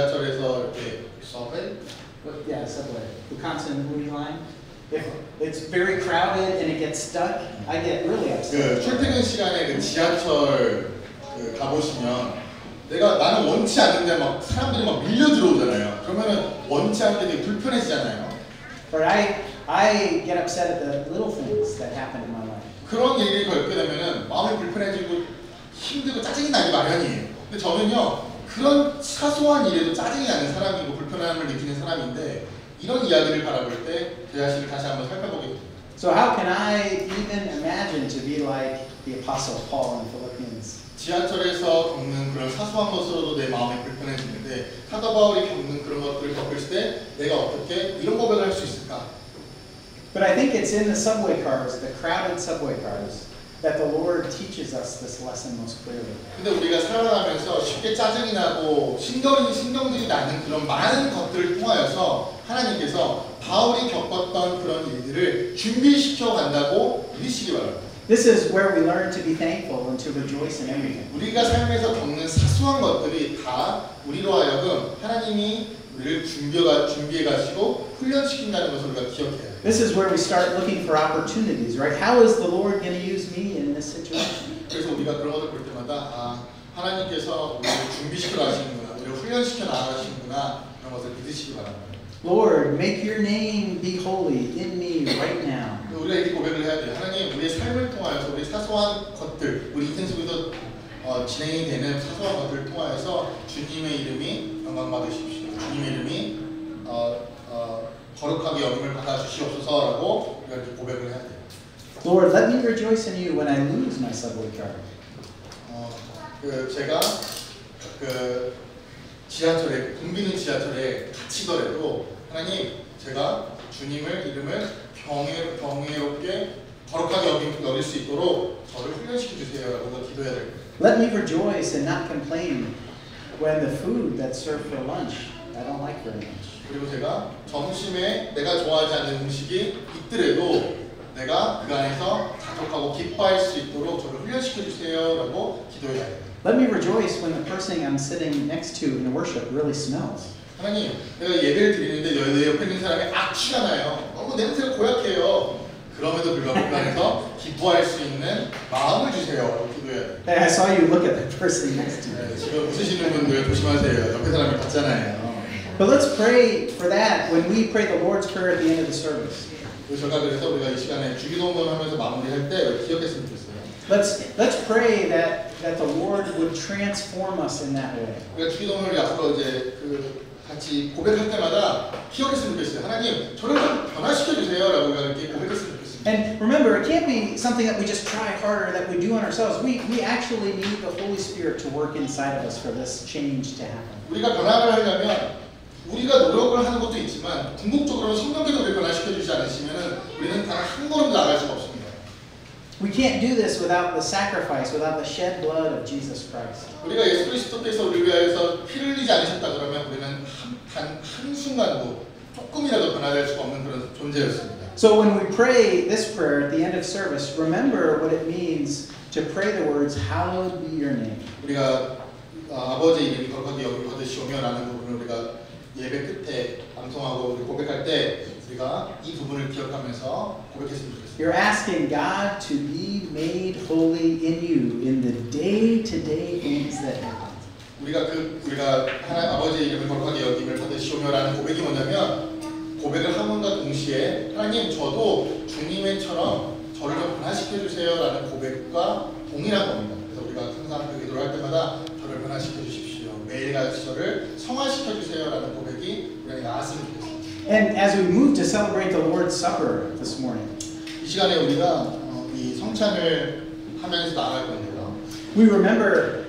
이렇게 subway? Yeah, subway. Bukansan-Ui line. If it's very crowded and it gets stuck, I get really upset. 그 출퇴근 시간에 그 지하철 가보시면 나는 원치 않는데 막 사람들이 막 밀려 들어오잖아요. 그러면은 원치 않는데 되게 불편해지잖아요. But I get upset at the little things that happen in my life. 그런 일이 겪게 되면은 마음이 불편해지고 힘들고 짜증이 나기 마련이에요. 근데 저는요 그런 사소한 일에도 짜증이 나는 사람이고 불편함을 느끼는 사람인데 이런 이야기를 바라볼 때 제 자신을 다시 한번 살펴보게 됩니다. So how can I even imagine to be like the Apostle Paul in Philippians? 지하철에서 겪는 그런 사소한 것으로도 내 마음이 불편해지는데 사도 바울이 겪는 그런 것들을 겪을 때 내가 어떻게 이런 고백을 할 수 있을까? But I think it's in the subway cars, the crowded subway cars, that the Lord teaches us this lesson most clearly. 근데 우리가 살아가면서 쉽게 짜증이 나고 신경질이 나는 그런 많은 것들을 통하여서 하나님께서 바울이 겪었던 그런 일들을 준비시켜 간다고 믿으시기 바랍니다. This is where we learn to be thankful and to rejoice in everything. 우리가 삶에서 겪는 사소한 것들이 다 우리로 하여금 하나님이 우리를 준비해 가시고 훈련시킨다는 것을 우리가 기억해야 돼요. This is where we start looking for opportunities, right? How is the Lord going to use me in this situation? 그래서 우리가 그런 것을 볼 때마다 하나님께서 우리를 준비시켜 가시는구나, 우리를 훈련시켜 나가시는구나 그런 것을 믿으시기 바랍니다. Lord, make your name be holy in me right now. 우리가 이렇게 고백을 해야 돼요. 하나님, 우리의 삶을 통하여서 우리 사소한 것들, 우리 인생 속에서 진행이 되는 사소한 것들을 통하여서 주님의 이름이 영광 받으십시오. 주님의 이름이 거룩하게 여김을 받아 주시옵소서라고 우리가 이렇게 고백을 해야 돼요. Lord, let me rejoice in you when I lose my subway card. 제가 지하철에 붐비는 지하철에 갇히더라도 하나님, 제가 주님의 이름을 경외롭게 거룩하게 여길 수 있도록 저를 훈련시켜 주세요라고 기도해야 될 거예요. Let me rejoice and not complain when the food that's served for lunch I don't like very much. 그리고 제가 점심에 내가 좋아하지 않는 음식이 있더라도 내가 그 안에서 자족하고 기뻐할 수 있도록 저를 훈련시켜 주세요라고 기도해야 해요. Let me rejoice when the person I'm sitting next to in worship really smells. 하나님, 내가 예배를 드리는데 내 옆에 있는 사람이 악취가 나요. 너무 냄새가 고약해요. 그럼에도 불구하고 그 안에서 기뻐할 수 있는 마음을 주세요. 기도해야 돼요. Hey, I saw you look at the person next to you. 네, 지금 웃으시는 분들 조심하세요. 옆에 사람이 봤잖아요. But let's pray for that when we pray the Lord's Prayer at the end of the service. 제가 그래서 우리가 이 시간에 주기도문 하면서 마무리할 때 기억했으면 좋겠어요. Let's pray that the Lord would transform us in that way. 우리가 주기도문을 앞으로 이제 같이 고백할 때마다 기억했으면 좋겠어요. 하나님, 저를 좀 변화시켜 주세요라고 우리가 이렇게 고백했으면 좋겠습니다. And remember, it can't be something that we just try harder that we do on ourselves. We actually need the Holy Spirit to work inside of us for this change to happen. 우리가 변화를 하려면 우리가 노력을 하는 것도 있지만 궁극적으로 성령께서 우리를 변화시켜 주지 않으시면은 우리는 단 한 걸음도 나갈 수가 없습니다. We can't do this without the sacrifice, without the shed blood of Jesus Christ. 우리가 예수 그리스도께서 우리를 위하여서 피를 흘리지 않으셨다 그러면 우리는 한 순간도 조금이라도 변화될 수가 없는 그런 존재였습니다. So when we pray this prayer at the end of service, remember what it means to pray the words, "Hallowed be your name." 우리가 아버지의 이름이 거룩하게 여기시오며라는 부분을 우리가 예배 끝에 암송하고 우리 고백할 때 우리가 이 부분을 기억하면서 고백했으면 좋겠습니다. You're asking God to be made holy in you in the day-to-day things that happen. 우리가 하나님 아버지의 이름을 거룩하게 여김을 받으시오며라는 고백이 뭐냐면 고백을 함과 동시에 하나님 저도 주님의처럼 저를 좀 변화시켜 주세요라는 고백과 동일한 겁니다. 그래서 우리가 항상 그 기도를 할 때마다 저를 변화시켜 주십시오. 매일같이 저를 성화시켜 주세요라는 고백이 우리가 나왔으면 좋겠습니다. And as we move to celebrate the Lord's Supper this morning, 이 시간에 우리가 이 성찬을 하면서 나아갈 건데요. we remember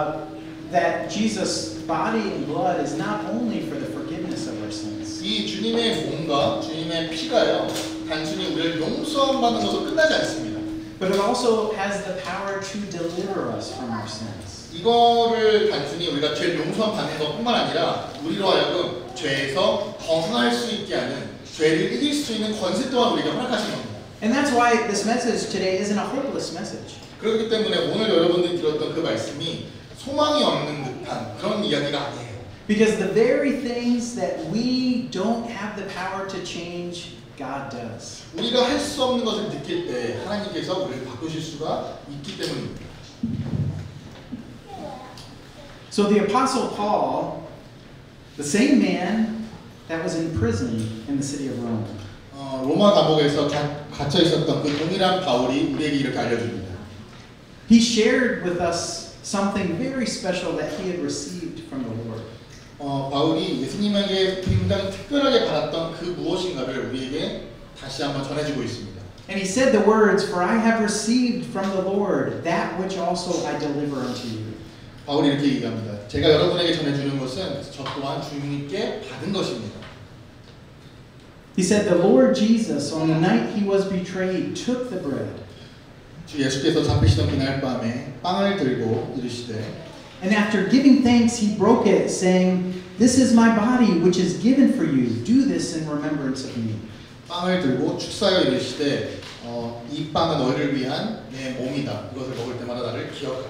that Jesus' body and blood is not only for the forgiveness of our sins. 이 주님의 몸과 주님의 피가요 단순히 우리를 용서받는 것으로 끝나지 않습니다. But it also has the power to deliver us from our sins. 이거를 단순히 우리가 죄를 용서받는 것뿐만 아니라 우리로 하여금 죄에서 벗어날 수 있게 하는 죄를 이길 수 있는 권세 또한 우리에게 허락하신 겁니다. And that's why this message today isn't a hopeless message. 그렇기 때문에 오늘 여러분들이 들었던 그 말씀이 소망이 없는 듯한 그런 이야기가 아니에요. Because the very things that we don't have the power to change, God does. 우리가 할 수 없는 것을 느낄 때 하나님께서 우리를 바꾸실 수가 있기 때문입니다. So the Apostle Paul, the same man that was in prison in the city of Rome, 로마 감옥에서 갇혀 있었던 그 동일한 바울이 우리에게 이렇게 알려줍니다. he shared with us something very special that he had received from the Lord. 바울이 예수님에게 굉장히 특별하게 받았던 그 무엇인가를 우리에게 다시 한번 전해주고 있습니다. And he said the words, "For I have received from the Lord that which also I deliver unto you." 바울이 이렇게 얘기합니다. 제가 여러분에게 전해주는 것은 저 또한 주님께 받은 것입니다. He said, "The Lord Jesus, on the night he was betrayed, took the bread. 주 예수께서 잡히시던 그날 밤에 빵을 들고 이르시되 And after giving thanks, he broke it, saying, 'This is my body, which is given for you. Do this in remembrance of me.'" 빵을 들고 축사하여 이르시되 이 빵은 너희를 위한 내 몸이다. 이것을 먹을 때마다 나를 기억하라.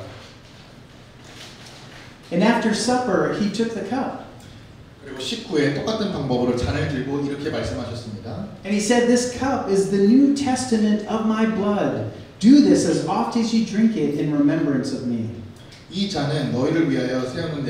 And after supper, he took the cup. 그리고 식후에 똑같은 방법으로 잔을 들고 이렇게 말씀하셨습니다. And he said, "This cup is the New Testament of my blood. Do this as oft as you drink it in remembrance of me." 이 잔은 너희를 위하여 세운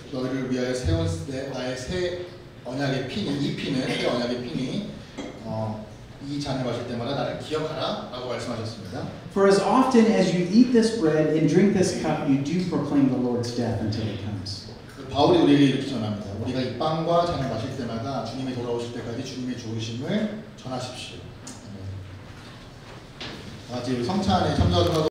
나의 새 언약의 피니, 이 피는 새 언약의 피니, 이 잔을 마실 때마다 나를 기억하라라고 말씀하셨습니다. For as often as you eat this bread and drink this cup, you do proclaim the Lord's death until he comes. 바울이 우리에게 이렇게 전합니다. 우리가 이 빵과 잔을 마실 때마다 주님이 돌아오실 때까지 주님의 죽으심을 전하십시오. 다 같이 성찬에 참여하도록